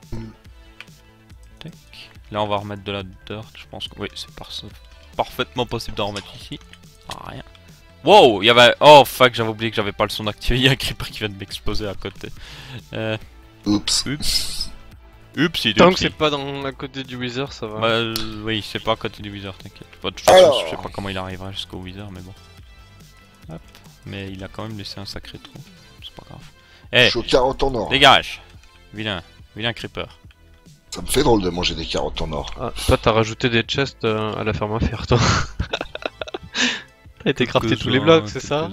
Tac. Là on va remettre de la dirt, je pense que oui c'est parfaitement possible d'en remettre ici. Ah, rien. Wow, il y avait... Oh fuck, j'avais oublié que j'avais pas le son activé, il y a un creeper qui vient de m'exploser à côté. Oups. Oups. Oups, il Tant que c'est pas dans la côté du Wither, ça va. Bah oui, c'est pas à côté du Wither, t'inquiète. Bah, de toute façon, Alors. je sais pas comment il arrivera jusqu'au Wither, mais bon. Hop. Mais il a quand même laissé un sacré trou. C'est pas grave. Je Eh, suis aux carottes en or. dégage. Vilain creeper. Ça me fait drôle de manger des carottes en or. Ah, toi, t'as rajouté des chests à la ferme à faire, toi. T'as été crafté tous les blocs, c'est ça?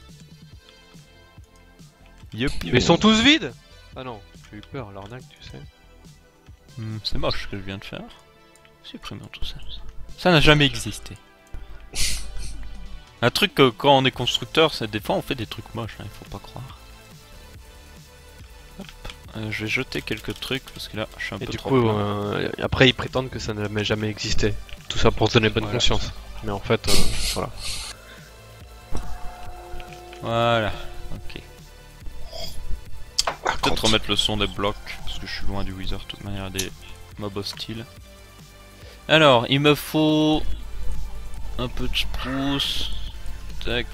Yuppie. Mais ils sont tous vides! Ah non, j'ai eu peur, l'arnaque, tu sais. C'est moche ce que je viens de faire. Supprimons tout ça. Ça n'a jamais existé. Un truc que quand on est constructeur, c'est des fois on fait des trucs moches, hein, il faut pas croire. Hop. Je vais jeter quelques trucs parce que là je suis un Et peu du trop coup, plein. après, ils prétendent que ça n'a jamais existé. Tout ça pour se donner bonne Voilà. conscience. Mais en fait, voilà. Voilà, ok. Ah, Peut-être quand- remettre le son des blocs parce que je suis loin du Wither, de toute manière des mobs hostiles. Alors, il me faut un peu de spruce. Tac.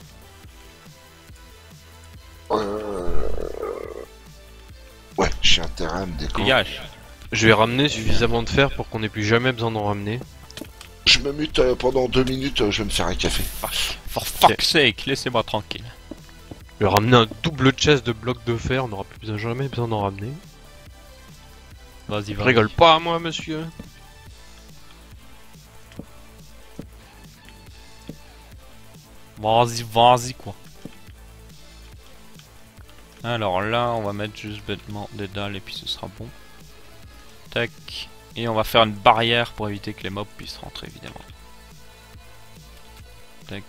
Ouais, j'ai intérêt à me découvrir. Dégage. Je vais ramener suffisamment de fer pour qu'on ait plus jamais besoin d'en ramener. Je me mute pendant 2 minutes, je vais me faire un café. For fuck's sake, laissez-moi tranquille. Je vais ramener un double chest de blocs de fer, on n'aura plus jamais besoin d'en ramener. Vas-y, vas-y. Rigole pas à moi, monsieur. Vas-y, vas-y quoi. Alors là, on va mettre juste bêtement des dalles et puis ce sera bon. Tac. Et on va faire une barrière pour éviter que les mobs puissent rentrer évidemment. Tac.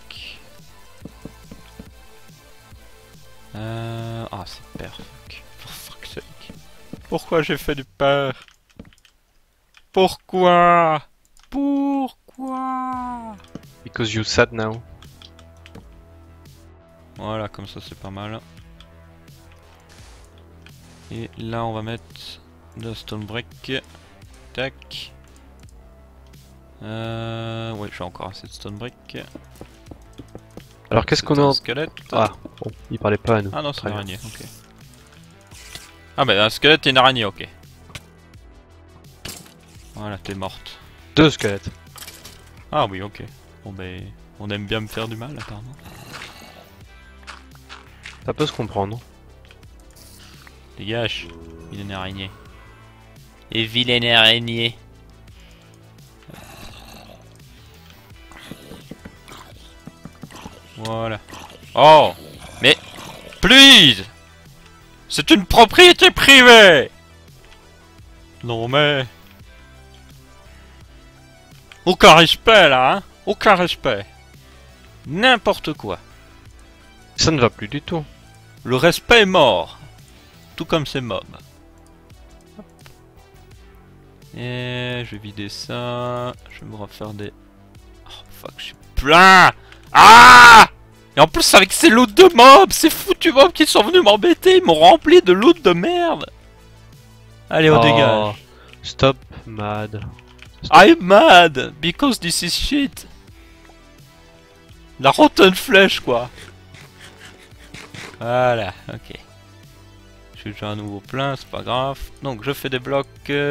Ah, c'est perfect. For fuck's sake. Pourquoi j'ai fait du peur? Pourquoi? Pourquoi? Et Because you sad now. Voilà, comme ça c'est pas mal. Et là on va mettre de stone brick. Tac. Ouais, j'ai encore assez de stone brick. Alors qu'est-ce qu'on a un en... squelette. Ah, bon, il parlait pas à nous. Ah non, c'est Très une bien. araignée, ok. Ah bah un squelette et une araignée, ok. Voilà, t'es morte. 2 squelettes. Ah oui, ok. Bon ben, on aime bien me faire du mal apparemment. Ça peut se comprendre. Dégage, vilaine araignée. Et vilaine araignée. Voilà. Oh, mais please, c'est une propriété privée. Non mais aucun respect là, hein. Aucun respect. N'importe quoi. Ça ne va plus du tout. Le respect est mort. Tout comme ces mobs. Hop. Et je vais vider ça. Je vais me refaire des... Oh fuck, je suis plein. Ah! Et en plus avec ces loot de mobs, ces foutus mobs qui sont venus m'embêter, ils m'ont rempli de loot de merde. Allez, on dégage. Stop, mad. I'm mad because this is shit. La rotten flèche quoi. Voilà, ok. J'ai déjà un nouveau plein, c'est pas grave. Donc je fais des blocs.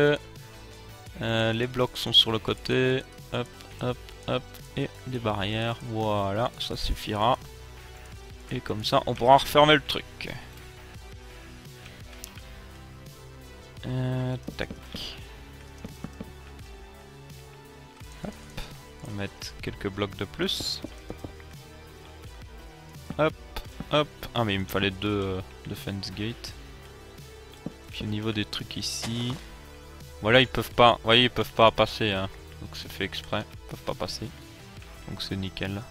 Les blocs sont sur le côté. Hop, hop, hop. Et des barrières. Voilà, ça suffira. Et comme ça, on pourra refermer le truc. Tac. Hop. On va mettre quelques blocs de plus. Hop, hop. Ah mais il me fallait deux fence gate. Puis au niveau des trucs ici, voilà, ils peuvent pas, vous voyez, ils peuvent pas passer, hein. Donc c'est fait exprès, ils peuvent pas passer. Donc c'est nickel.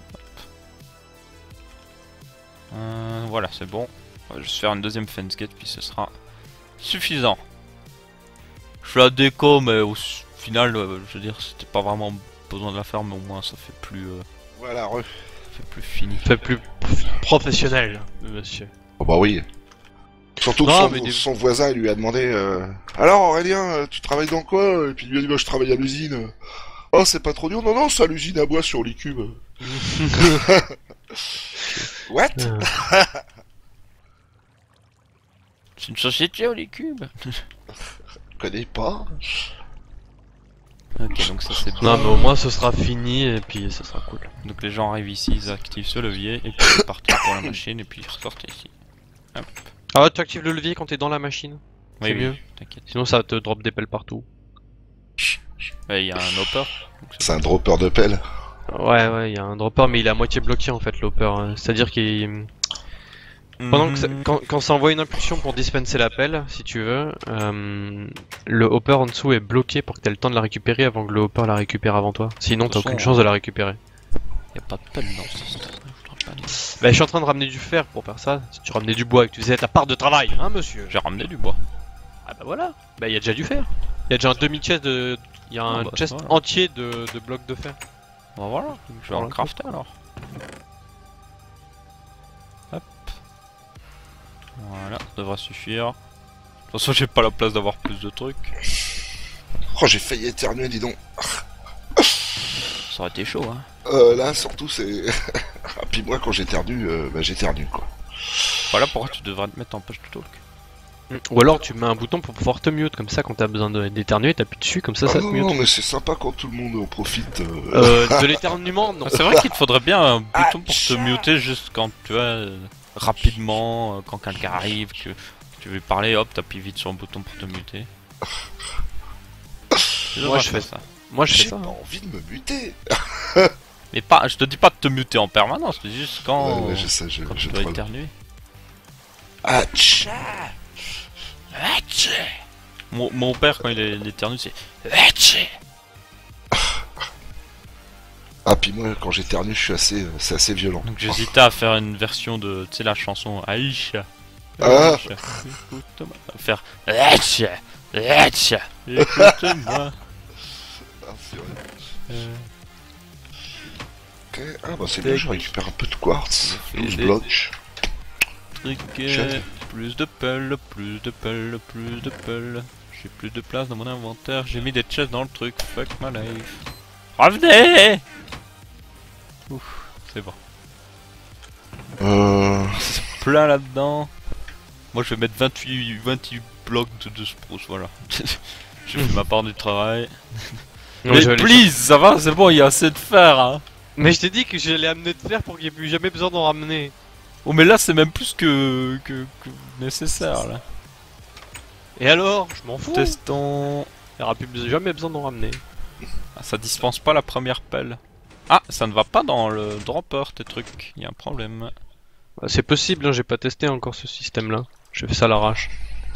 Voilà, c'est bon. On va juste faire une deuxième fence gate, puis ce sera suffisant. Je fais la déco, mais au final, je veux dire, c'était pas vraiment besoin de la faire, mais au moins ça fait plus, Voilà, ça fait plus fini. Fait plus professionnel, monsieur. Oh bah oui. Surtout que Non, son, mais des- son voisin il lui a demandé alors Aurélien, tu travailles dans quoi? Et puis il lui a dit bah, je travaille à l'usine. Oh c'est pas trop dur? Non non, c'est à l'usine à bois sur l'Icube. What? C'est une société au Licube. Je connais pas. Ok, donc ça c'est bon. Non mais au moins ce sera fini et puis ce sera cool. Donc les gens arrivent ici, ils activent ce levier, et puis ils partent pour la machine, et puis ils ressortent ici. Hop. Ah ouais, tu actives le levier quand t'es dans la machine. Oui, C'est oui, mieux. t'inquiète. Sinon ça te drop des pelles partout. Ouais, il y a un hopper. donc C'est un dropper de pelle. Ouais, il y a un dropper mais il est à moitié bloqué en fait l'hopper. C'est-à-dire qu'il... Pendant que ça- quand ça envoie une impulsion pour dispenser la pelle, si tu veux, le hopper en dessous est bloqué pour que t'aies le temps de la récupérer avant que le hopper la récupère avant toi. Sinon De t'as toute aucune façon, chance de la récupérer. Y a pas de pelle dans ce store, je te rappelle. Bah je suis en train de ramener du fer pour faire ça. Si tu ramenais du bois et que tu faisais ta part de travail, hein monsieur. J'ai ramené du bois. Ah bah voilà. Bah y a déjà du fer. Y a déjà un demi-chest de... Y a un bah, chest voilà. entier de blocs de fer. Bah voilà, je vais en Voilà. crafter alors. Hop. Voilà, ça devrait suffire. De toute façon, j'ai pas la place d'avoir plus de trucs. Oh j'ai failli éternuer dis donc. Ça aurait été chaud, hein. Là surtout c'est... Ah, puis moi quand j'éternue, bah j'éternue quoi. Voilà pourquoi tu devrais te mettre en page de talk. Ou alors tu mets un bouton pour pouvoir te mute, comme ça quand t'as besoin d'éternuer, t'appuies dessus, comme ça Ah ça te non, mute. non mais c'est sympa quand tout le monde en profite. De l'éternuement, non. Ah, c'est vrai qu'il te faudrait bien un bouton pour te Atcha. muter juste quand tu vois rapidement, quand quelqu'un arrive, que tu veux parler, hop, t'appuies vite sur le bouton pour te muter. Moi je fais ça. Moi je fais J'ai ça. pas envie de me muter. Mais pas, je te dis pas de te muter en permanence, c'est juste quand, Ouais, je sais, quand je tu dois troll. éternuer. Atcha. Mon père, quand il éternue, c'est Atcha. Ah puis moi quand j'éternue je suis assez... c'est assez violent. Donc j'hésitais à faire une version de, tu sais, la chanson Aïcha. Ah. Aïcha, écoute-moi. Faire Aïcha, Aïcha, écoute-moi. Ah, c'est vrai. Ok. Ah bah c'est bien, je récupère un peu de quartz. 12 blocs. Truc, plus de pelles, plus de pelles, plus de pelles. J'ai plus de place dans mon inventaire, j'ai mis des chests dans le truc, fuck my life. Revenez! Ouf, c'est bon. C'est plein là-dedans. Moi je vais mettre 28 blocs de spruce, voilà. J'ai fait ma part du travail. Non, Mais je vais aller please, ça va, c'est bon, il y a assez de fer, hein. Mais je t'ai dit que j'allais amener de fer pour qu'il n'y ait plus jamais besoin d'en ramener. Oh mais là c'est même plus que nécessaire là. Et alors? Je m'en fous. Testons. Il n'y aura plus jamais besoin d'en ramener. Ah, ça dispense pas la première pelle. Ah, ça ne va pas dans le dropper tes trucs, il y a un problème. Bah, c'est possible, hein, j'ai pas testé encore ce système-là. J'ai fait ça à l'arrache.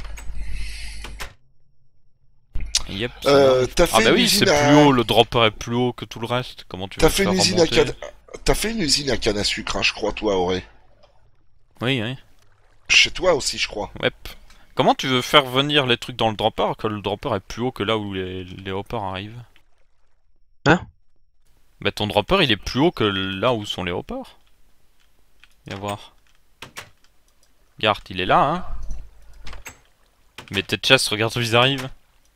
Yep. T'as fait Ah bah une oui, usine c'est à... plus haut, le dropper est plus haut que tout le reste. Comment tu T'as veux fait faire une usine à remonter canne... T'as fait une usine à canne à sucre, hein, je crois, toi, Auré. Oui, oui. Chez toi aussi, je crois. Ouais. Comment tu veux faire venir les trucs dans le dropper quand le dropper est plus haut que là où les hoppers arrivent? Hein? Bah ton dropper il est plus haut que là où sont les hoppers. Viens voir. Regarde, il est là, hein. Mais tes chests, regarde où ils arrivent.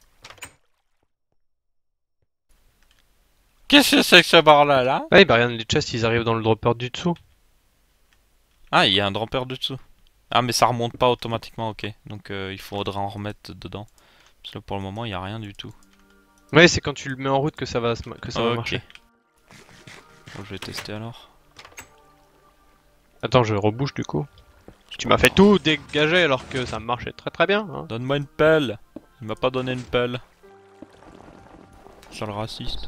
Qu'est-ce que c'est que ce bar là? Ouais, bah regarde, les chests ils arrivent dans le dropper du dessous. Ah, il y a un dropper dessous. Ah, mais ça remonte pas automatiquement, ok. Donc il faudra en remettre dedans. Parce que pour le moment, il y a rien du tout. Ouais, c'est quand tu le mets en route que ça va, va Ok. marcher. Bon, je vais tester alors. Attends, je rebouche du coup. Tu m'as fait tout dégager alors que ça marchait très très bien. Hein. Donne-moi une pelle. Il m'a pas donné une pelle. Sur le raciste.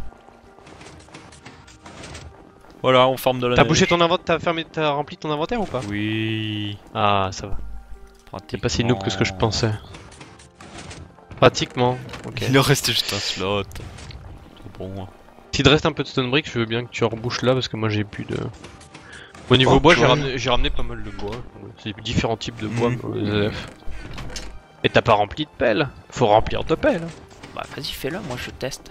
Voilà, on forme de la T'as neige. bouché ton inventaire, t'as rempli ton inventaire ou pas? Oui. Ah, ça va. T'es pas si noob que ce que je pensais. Pratiquement. Ok. Il en reste juste un slot. C'est bon. S'il te reste un peu de stone brick, je veux bien que tu rebouches là parce que moi j'ai plus de. Au niveau Oh, bois, purée. j'ai ramené pas mal de bois. C'est différents types de bois, Mhm. Et t'as pas rempli de pelles. Faut remplir de pelles. Bah vas-y, fais-le, moi je teste.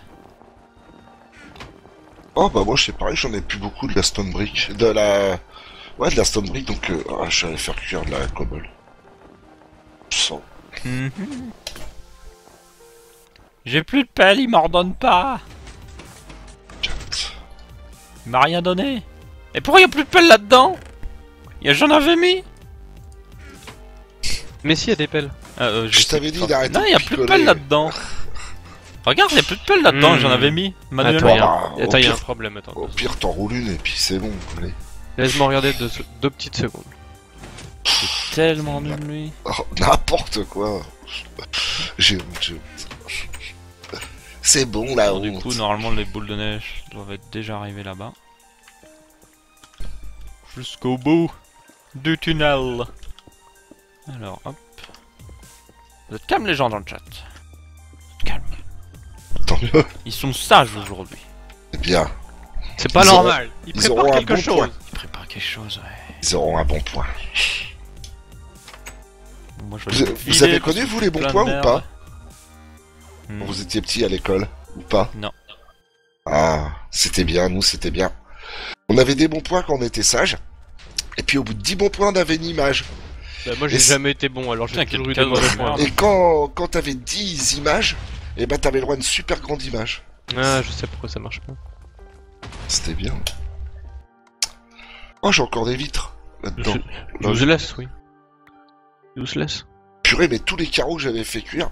Oh bah moi, c'est pareil, j'en ai plus beaucoup de la stone brick. De la... Ouais, de la stone brick, donc je vais aller faire cuire de la cobble. 100. J'ai plus de pelle, il m'en redonne pas. 4. Il m'a rien donné. Et pourquoi y a plus de pelle là-dedans? J'en avais mis. Mais si, y a des pelles. Je t'avais dit d'arrêter. Non, y a plus de pelle là-dedans. Regarde, y a plus de pelle là-dedans, j'en avais mis. Manuellement. Attends, y a un pire, problème, attends. au pire, t'enroules une et puis c'est bon. Allez. Laisse-moi regarder deux petites secondes. C'est tellement nul lui. Oh, n'importe quoi. J'ai honte, j'ai honte. C'est bon là. Alors, du coup, normalement, les boules de neige doivent être déjà arrivées là-bas. Jusqu'au bout du tunnel. Alors, hop. Vous êtes calmes les gens dans le chat. Calme. Tant mieux. Ils sont sages aujourd'hui. Eh bien, C'est pas Ils normal. ils Ils auront préparent un quelque bon chose. point. Ils préparent quelque chose, ouais. ils auront un bon point. Moi, je vais Vous, les vous filer avez parce connu que vous je les suis bons plein de points ou merde. pas Hmm. Quand vous étiez petit à l'école ou pas? Non. Ah, c'était bien, nous c'était bien. On avait des bons points quand on était sage. Et puis au bout de 10 bons points, on avait une image. Bah, moi j'ai Et jamais été bon, alors j'ai Putain, toujours quel eu des cadeau mauvais de points. merde. Et quand t'avais 10 images, et ben t'avais le droit à une super grande image. Ah, je sais pourquoi ça marche pas. C'était bien. Oh, j'ai encore des vitres là-dedans. Useless, oui. Useless. Purée, mais tous les carreaux que j'avais fait cuire,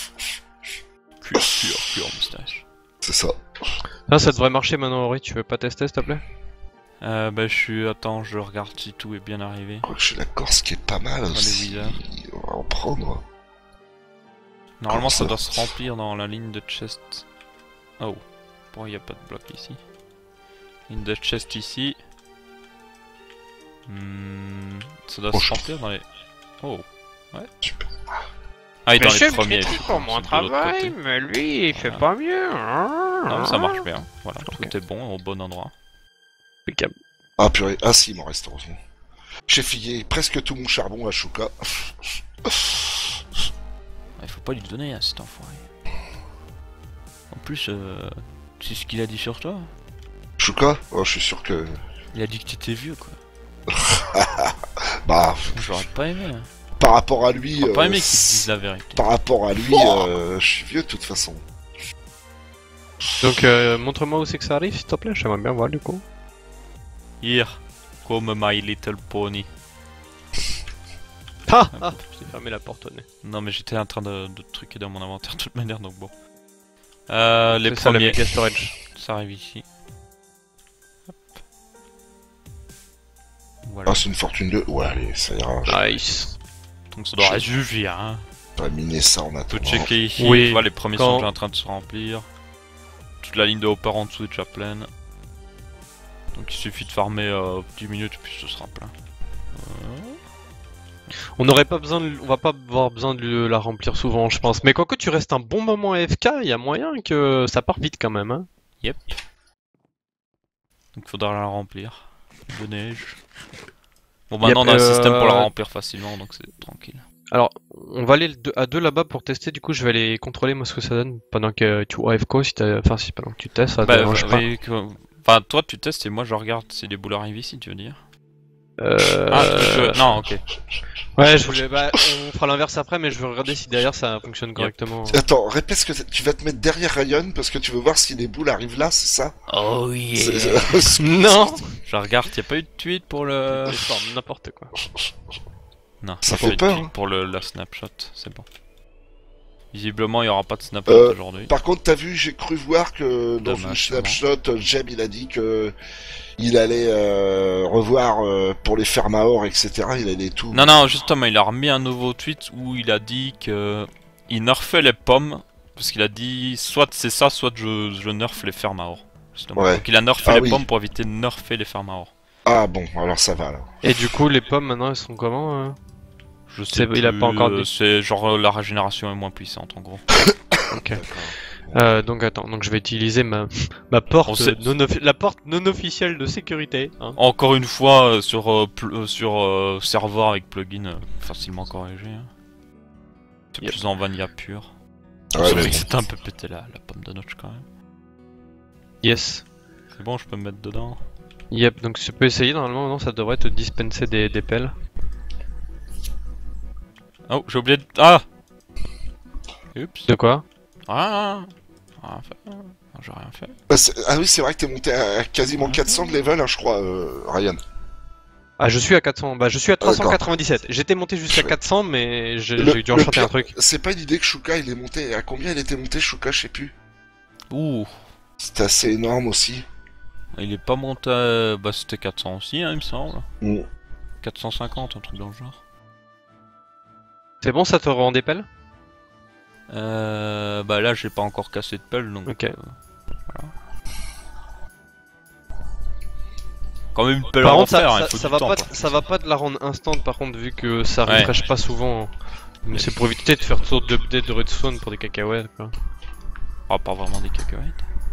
Cuir, moustache. c'est ça. Ah, ça devrait marcher maintenant, Henri. Tu veux pas tester, s'il te plaît? Bah, je suis. Attends, je regarde si tout est bien arrivé. Je crois que j'ai la Corse qui est pas mal aussi. wizards. On va en prendre. Normalement, ça ça doit se remplir dans la ligne de chest. Oh, pourquoi il n'y a pas de bloc ici? Ligne de chest ici. Ça doit Oh, se je- remplir dans les. Oh, ouais. Super. Ah, et dans les premiers. pour mon c'est de l'autre travail, côté. mais lui, il fait Voilà. pas mieux. Non, mais ça marche bien. Voilà, Ok. tout est bon, au bon endroit. Impeccable. Ah purée, ah si, il m'en reste heureusement. J'ai filé presque tout mon charbon à Shuka. Il faut pas lui donner à cet enfoiré. En plus, c'est ce qu'il a dit sur toi. Chouka? Oh, je suis sûr que... Il a dit que t'étais vieux quoi. Bah, J'aurais pas aimé. Hein. par rapport à lui... J'aurais pas aimé qu'il te dise la vérité. Par rapport à lui, je suis vieux de toute façon. Donc montre-moi où c'est que ça arrive s'il te plaît, j'aimerais bien voir du coup. Here, comme My Little Pony. Ah, j'ai fermé la porte au nez. Non mais j'étais en train de truquer dans mon inventaire de toute manière donc bon. Les C'est ça, la premiers, méga storage. ça arrive ici. Hop. Voilà. Ah, c'est une fortune 2. Ouais, allez, ça ira. Nice. Donc ça doit suffire hein. On va miner ça en On peut attendant. checker ici, Oui, tu vois les premiers quand- sont déjà en train de se remplir. Toute la ligne de hopper en dessous est déjà pleine. Donc il suffit de farmer 10 minutes puis ce sera plein. On n'aurait pas besoin de... On va pas avoir besoin de la remplir souvent je pense. Mais quoique tu restes un bon moment AFK, il y a moyen que ça part vite quand même hein. Yep. Donc faudra la remplir. De neige. Bon maintenant on a un système pour la remplir facilement donc c'est tranquille. Alors, on va aller à deux là-bas pour tester, du coup je vais aller contrôler moi ce que ça donne pendant que tu AFK si t'as... Enfin si pendant que tu testes, ça te dérange pas. Enfin toi tu testes et moi je regarde si les boules arrivent ici tu veux dire. Ah, Non ok. Ouais, je voulais... Bah, on fera l'inverse après, mais je veux regarder si derrière ça fonctionne correctement. Attends, répète ce que tu vas te mettre derrière Ryan parce que tu veux voir si les boules arrivent là, c'est ça? Oh Non. Je regarde, y'a pas eu de tweet pour le... N'importe quoi. Non, Ça y a fait pas eu de peur, tweet hein. pour la snapshot, c'est bon. Visiblement il y aura pas de snapshot aujourd'hui. Par contre, t'as vu, j'ai cru voir que dans une Dommage, snapshot, Jeb il a dit que il allait revoir pour les Fermaor, etc. Il allait tout. Non, justement, il a remis un nouveau tweet où il a dit que il nerfait les pommes. Parce qu'il a dit soit c'est ça, soit je nerf les Fermaor. Justement. Ouais. Donc il a nerfé Ah les oui. pommes pour éviter de nerfer les Fermaor. Ah bon, alors ça va alors. Et du coup, les pommes maintenant elles sont comment Je sais il a plus, pas encore dit. C'est genre la régénération est moins puissante en gros. Ok. Donc attends, donc je vais utiliser ma porte On sait- la porte non officielle de sécurité. Hein. Encore une fois sur serveur avec plugin facilement corrigé. Hein. C'est Yep. plus en vanilla pur. Ouais, Sauf mais que bon. c'était un peu pété la pomme de notch quand même. Yes. C'est bon, je peux me mettre dedans. Yep, donc tu peux essayer normalement, non, ça devrait te dispenser des pelles. Oh, j'ai oublié de... Ah. Oups. De quoi? J'ai rien fait. Bah, ah oui, c'est vrai que t'es monté à quasiment 400 de level, hein, je crois, Ryan. Ah, je suis à 400, bah je suis à 397. J'étais monté jusqu'à 400, mais j'ai dû enchanter un truc. C'est pas une idée que Shuka il est monté. À combien il était monté, Shuka, je sais plus. Ouh. C'était assez énorme aussi. Il est pas monté à... Bah c'était 400 aussi, hein, il me semble. Mm. 450, un truc dans le genre. C'est bon, ça te rend des pelles? Bah là j'ai pas encore cassé de pelle donc... Ok. Voilà. Quand même une pelle Par à contre, refaire, ça, il faut ça du va temps, pas, quoi. ça va pas de la rendre instant par contre, vu que ça Ouais. refresh pas souvent. Mais c'est pour éviter de faire trop d'updates de redstone pour des cacahuètes quoi. Ah, pas vraiment des cacahuètes.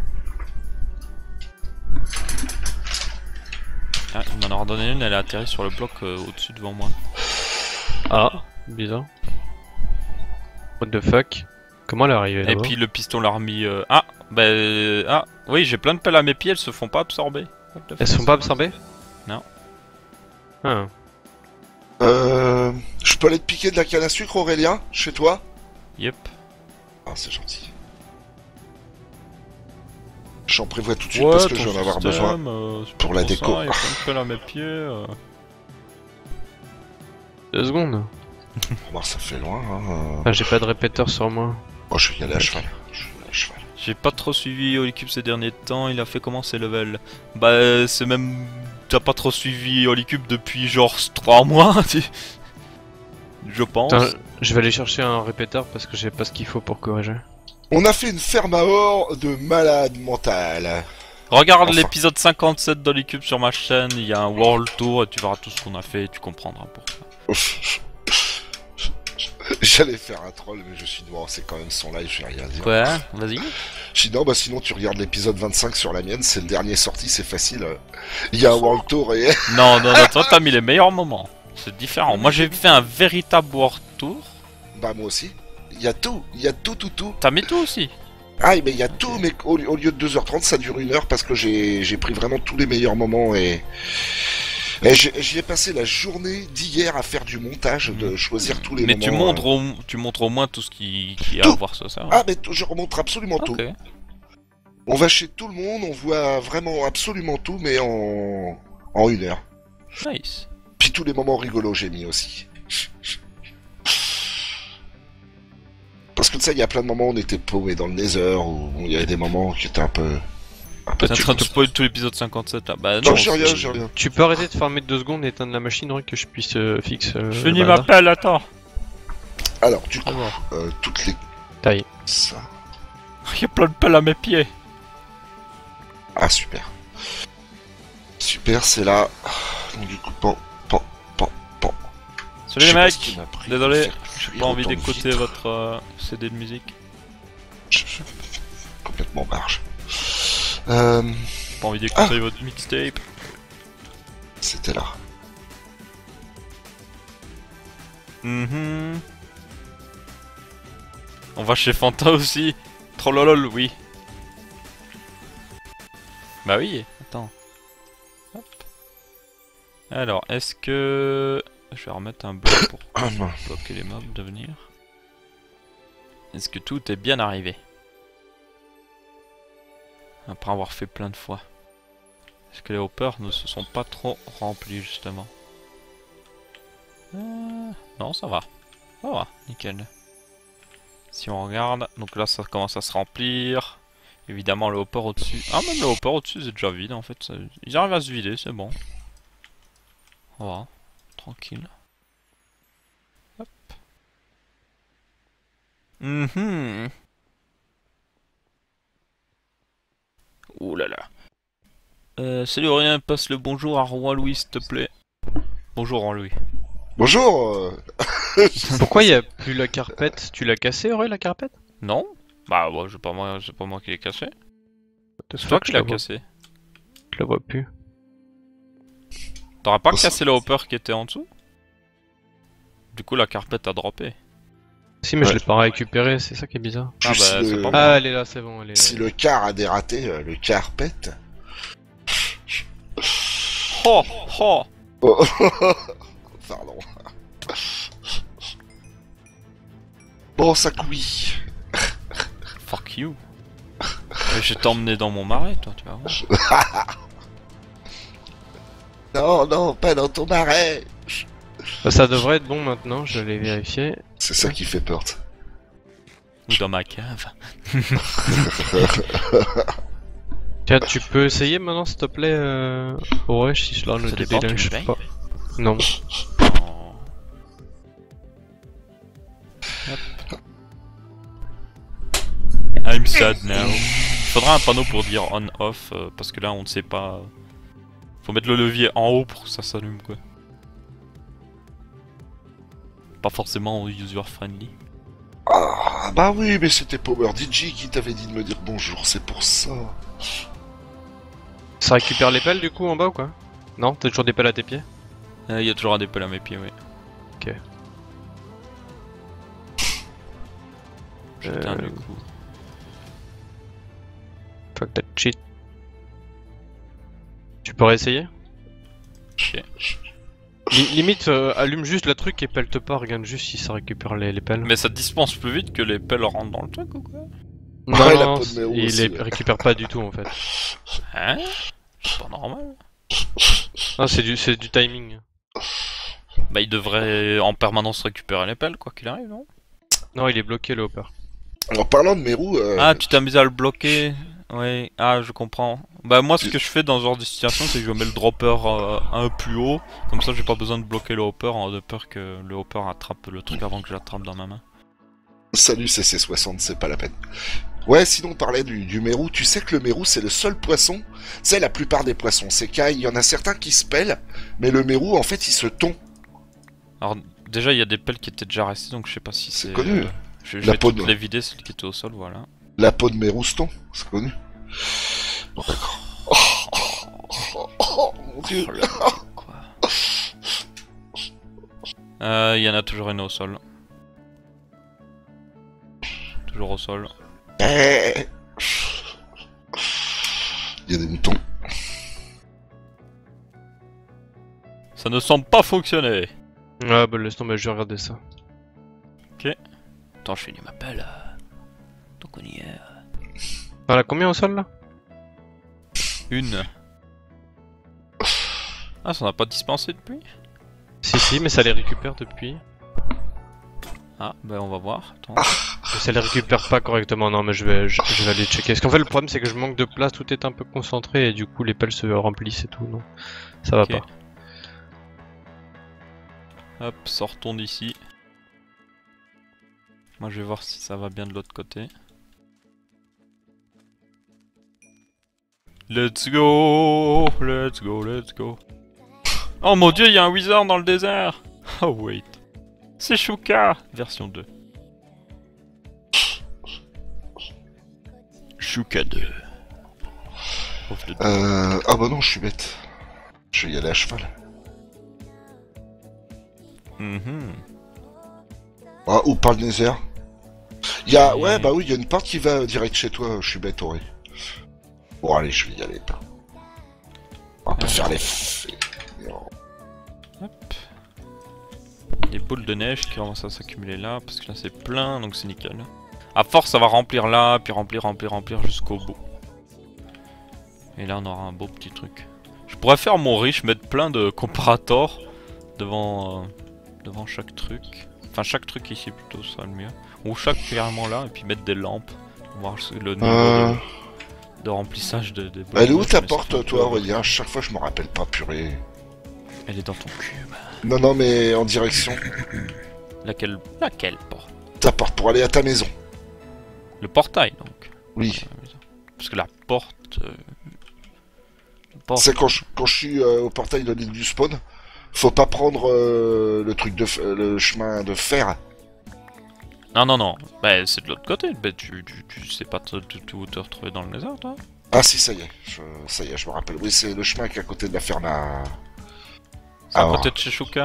Ah, il m'en a redonné une, elle a atterri sur le bloc au-dessus devant moi. Ah, bizarre. What the fuck? Comment elle est arrivée Et là-bas? puis le piston l'a remis... Ah, bah... Ah, oui, j'ai plein de pelles à mes pieds, elles se font pas absorber. What the Elles fuck. sont pas absorbées? Non. Ah. Je peux aller te piquer de la canne à sucre, Aurélien, chez toi? Yep. Ah, c'est gentil. J'en prévois tout de suite parce que je vais en avoir besoin. pour la déco. Il y a plein de pelles à mes pieds. 2 secondes. Bon, ça fait loin, hein. Ah, j'ai pas de répéteur sur moi. Moi, je vais y aller à cheval. Je vais y aller à cheval. J'ai pas trop suivi Holycube ces derniers temps, il a fait comment ses levels? Bah c'est même... T'as pas trop suivi Holycube depuis genre 3 mois, je pense. Putain, je vais aller chercher un répéteur parce que j'ai pas ce qu'il faut pour corriger. On a fait une ferme à or de malade mental. Regarde Enfin. l'épisode 57 d'Holycube sur ma chaîne, il y a un World Tour et tu verras tout ce qu'on a fait et tu comprendras pourquoi. J'allais faire un troll, mais je suis dit, bon, c'est quand même son live, je vais rien dire. Quoi? Vas-y. Je dis non, bah sinon tu regardes l'épisode 25 sur la mienne, c'est le dernier sorti, c'est facile. Il y a un World Tour et... Non, toi t'as mis les meilleurs moments. C'est différent. Moi j'ai fait un véritable World Tour. Bah moi aussi. Il y a tout, tout. T'as mis tout aussi. Ah, mais il y a tout, mais au lieu de 2h30, ça dure 1 heure parce que j'ai pris vraiment tous les meilleurs moments et j'y ai passé la journée d'hier à faire du montage, de choisir tous les Mais moments. tu montres au moins tout ce qui a Tout. à voir sur ça. Ah, mais je remonte absolument tout. Ok. On va chez tout le monde, on voit vraiment absolument tout, mais en 1 heure. Nice. Puis tous les moments rigolos, j'ai mis aussi. Parce que tu sais, il y a plein de moments où on était paumé dans le Nether, où il y avait des moments qui étaient un peu. T'es en train de spoil tout l'épisode 57 là. Bah Non, non, j'ai rien, c'est- j'ai rien. Tu peux arrêter de farmer 2 secondes et éteindre la machine, ouais, que je puisse fixe. Je le finis bazar. ma pelle, attends. Alors, du coup, Ah bon. toutes les. Taille. Ça. Il y a plein de pelles à mes pieds. Ah, super. Super, c'est là. Donc, du coup, pan. Salut Je les sais pas mecs. ce qui m'a pris Désolé, pour faire j'ai cuire pas envie autant de d'écouter vitres. votre CD de musique. Je suis complètement barge. J'ai pas envie d'écouter votre mixtape. C'était là. Mhm. On va chez Fanta aussi. Trollolol, oui. Bah oui, attends. Hop. Alors, est-ce que... Je vais remettre un bloc pour bloquer les mobs de venir. Est-ce que tout est bien arrivé? Après avoir fait plein de fois. Est-ce que les hoppers ne se sont pas trop remplis justement? Non, ça va. Ça va, nickel. Si on regarde, donc là ça commence à se remplir. Évidemment le hopper au-dessus. Ah, même le hopper au-dessus c'est déjà vide en fait. Ils arrivent à se vider, c'est bon. On va, tranquille. Hop. Ouh là là. Salut Aurélien, passe le bonjour à Roi Louis s'il te plaît. Bonjour Roi Louis. Bonjour. Pourquoi il y a plus la carpette? Tu l'as cassée, Auré, la carpette? Non? Bah ouais, c'est pas moi qui l'ai cassé. C'est toi qui l'as cassé. Je la vois plus. T'aurais pas Oh, cassé le hopper qui était en dessous? Du coup la carpette a droppé. Si, mais je Ouais. l'ai pas récupérée, c'est ça qui est bizarre. Ah bah Si c'est le- pas moi. Ah, elle est là, c'est bon, elle est Si là. le car a dératé, le car pète. Oh oh. Oh. Pardon. Bon, ça couille. Fuck you. Mais je vais t'emmener dans mon marais toi, tu vas voir. Non, non, pas dans ton marais. Bah, ça devrait être bon maintenant, je l'ai vérifié. C'est ça qui fait peur. Ou dans ma cave. Tiens, tu peux essayer maintenant, s'il te plaît, ouais, si je ne Ça te dépend, tu délingue me payes pas. Non. Oh. Hop. I'm sad now. Faudra un panneau pour dire on-off, parce que là on ne sait pas. Faut mettre le levier en haut pour que ça s'allume quoi. Pas forcément user friendly. Ah, bah oui, mais c'était Power DJ qui t'avait dit de me dire bonjour, c'est pour ça. Ça récupère les pelles du coup en bas ou quoi? Non, t'as toujours des pelles à tes pieds? Il y a toujours un des pelles à mes pieds, oui. Ok. Putain, du coup. Fuck that shit. Tu pourrais essayer? Ok. Limite, allume juste le truc et pèle-te pas, regarde juste si ça récupère les pelles. Mais ça dispense plus vite que les pelles rentrent dans le truc ou quoi? Non, Ouais, la non, peau de Méo il aussi, les ouais. récupère pas du tout en fait. Hein? C'est pas normal. Non, c'est du timing. Bah il devrait en permanence récupérer les pelles quoi qu'il arrive, non? Non, il est bloqué le hopper. En parlant de mes roues, Ah, tu t'es amusé à le bloquer? Oui, ah je comprends. Bah moi ce que je fais dans ce genre de situation c'est que je mets le dropper un peu plus haut. Comme ça j'ai pas besoin de bloquer le hopper de peur que le hopper attrape le truc avant que je l'attrape dans ma main. salut CC60, c'est pas la peine. Ouais, sinon on parlait du mérou. Tu sais que le mérou c'est le seul poisson. C'est la plupart des poissons. C'est qu'il y en a certains qui se pèlent, mais le mérou en fait il se tond. Alors déjà il y a des pelles qui étaient déjà restées donc je sais pas si C'est c'est... connu. Je La vais peau toutes de- les vider, celles qui étaient au sol, voilà. La peau de mérou se tond, c'est connu. Bon, d'accord. Oh, mon dieu. Oh là là, quoi. Il y en a toujours une au sol. Toujours au sol. Eh. Il y a des moutons. Ça ne semble pas fonctionner. Ah bah laisse tomber, je vais regarder ça. Attends, je finis ma pelle. Donc on y est. T'en as combien au sol là? Une. Ah, ça n'a pas dispensé depuis? Si, mais ça les récupère depuis. Ah, bah on va voir. Attends. Mais ça les récupère pas correctement, non mais je vais aller checker. Parce qu'en fait le problème c'est que je manque de place, tout est un peu concentré et du coup les pelles se remplissent et tout, non. Ça va Ok. pas. Hop, sortons d'ici. Moi je vais voir si ça va bien de l'autre côté. Let's go, let's go, let's go. Oh mon dieu, il y a un wizard dans le désert. Oh wait. C'est Shuka, version 2. Shuka 2. Off the door. Ah bah non, je suis bête. Je vais y aller à cheval. Mhm. Ah, ou par le Nether. Il y a... Et- Ouais, bah oui, il y a une porte qui va direct chez toi, je suis bête, ouais. Bon, allez, je vais y aller. On va pas faire les... Hop. Des boules de neige qui commencent à s'accumuler là, parce que là c'est plein, donc c'est nickel. À force, ça va remplir là, puis remplir jusqu'au bout. Et là on aura un beau petit truc. Je pourrais faire mon riche, mettre plein de comparators devant chaque truc. Enfin chaque truc ici plutôt, ce sera le mieux. Ou chaque carrément là, et puis mettre des lampes. Pour voir le niveau de remplissage des boules Elle est de où neige, ta mais ça porte, fait un toi, peu- Aurélien? Chaque fois, je me rappelle pas, purée. Elle est dans ton cul. Non, non, mais en direction. Laquelle porte? Ta porte pour aller à ta maison. Le portail donc. Oui. Parce que la porte... C'est quand je suis au portail de l'île du spawn, faut pas prendre le truc de le chemin de fer. Non, non, non. Bah, c'est de l'autre côté. Bah, tu sais pas où te retrouver dans le désert, toi? Ah si, ça y est, je me rappelle. Oui, c'est le chemin qui est à côté de la ferme à... C'est à Ah, côté de chez Shuka.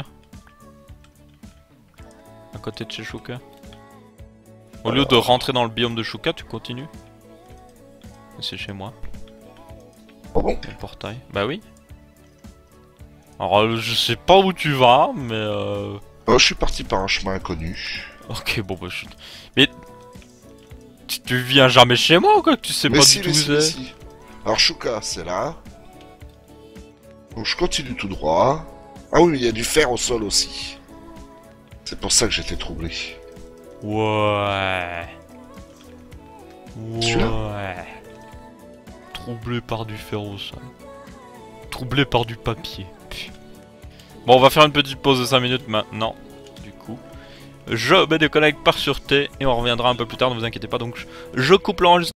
À côté de chez Shuka. Au lieu de rentrer dans le biome de Shuka, tu continues. Et c'est chez moi, oh bon. le portail. Bah oui. Alors, je sais pas où tu vas, mais Oh, je suis parti par un chemin inconnu. Ok, bon, bah je... Mais... Tu viens jamais chez moi ou quoi? Tu sais Mais pas si, du tout mais où si, mais c'est? si. Alors Shuka, c'est là. Donc je continue tout droit. Ah oui, mais il y a du fer au sol aussi. C'est pour ça que j'étais troublé. Ouais. Celui-là Ouais. Troublé par du fer au sol. Troublé par du papier. Bon, on va faire une petite pause de 5 minutes maintenant. Du coup, je me déconnecte par sûreté et on reviendra un peu plus tard, ne vous inquiétez pas. Donc, je coupe l'enregistrement.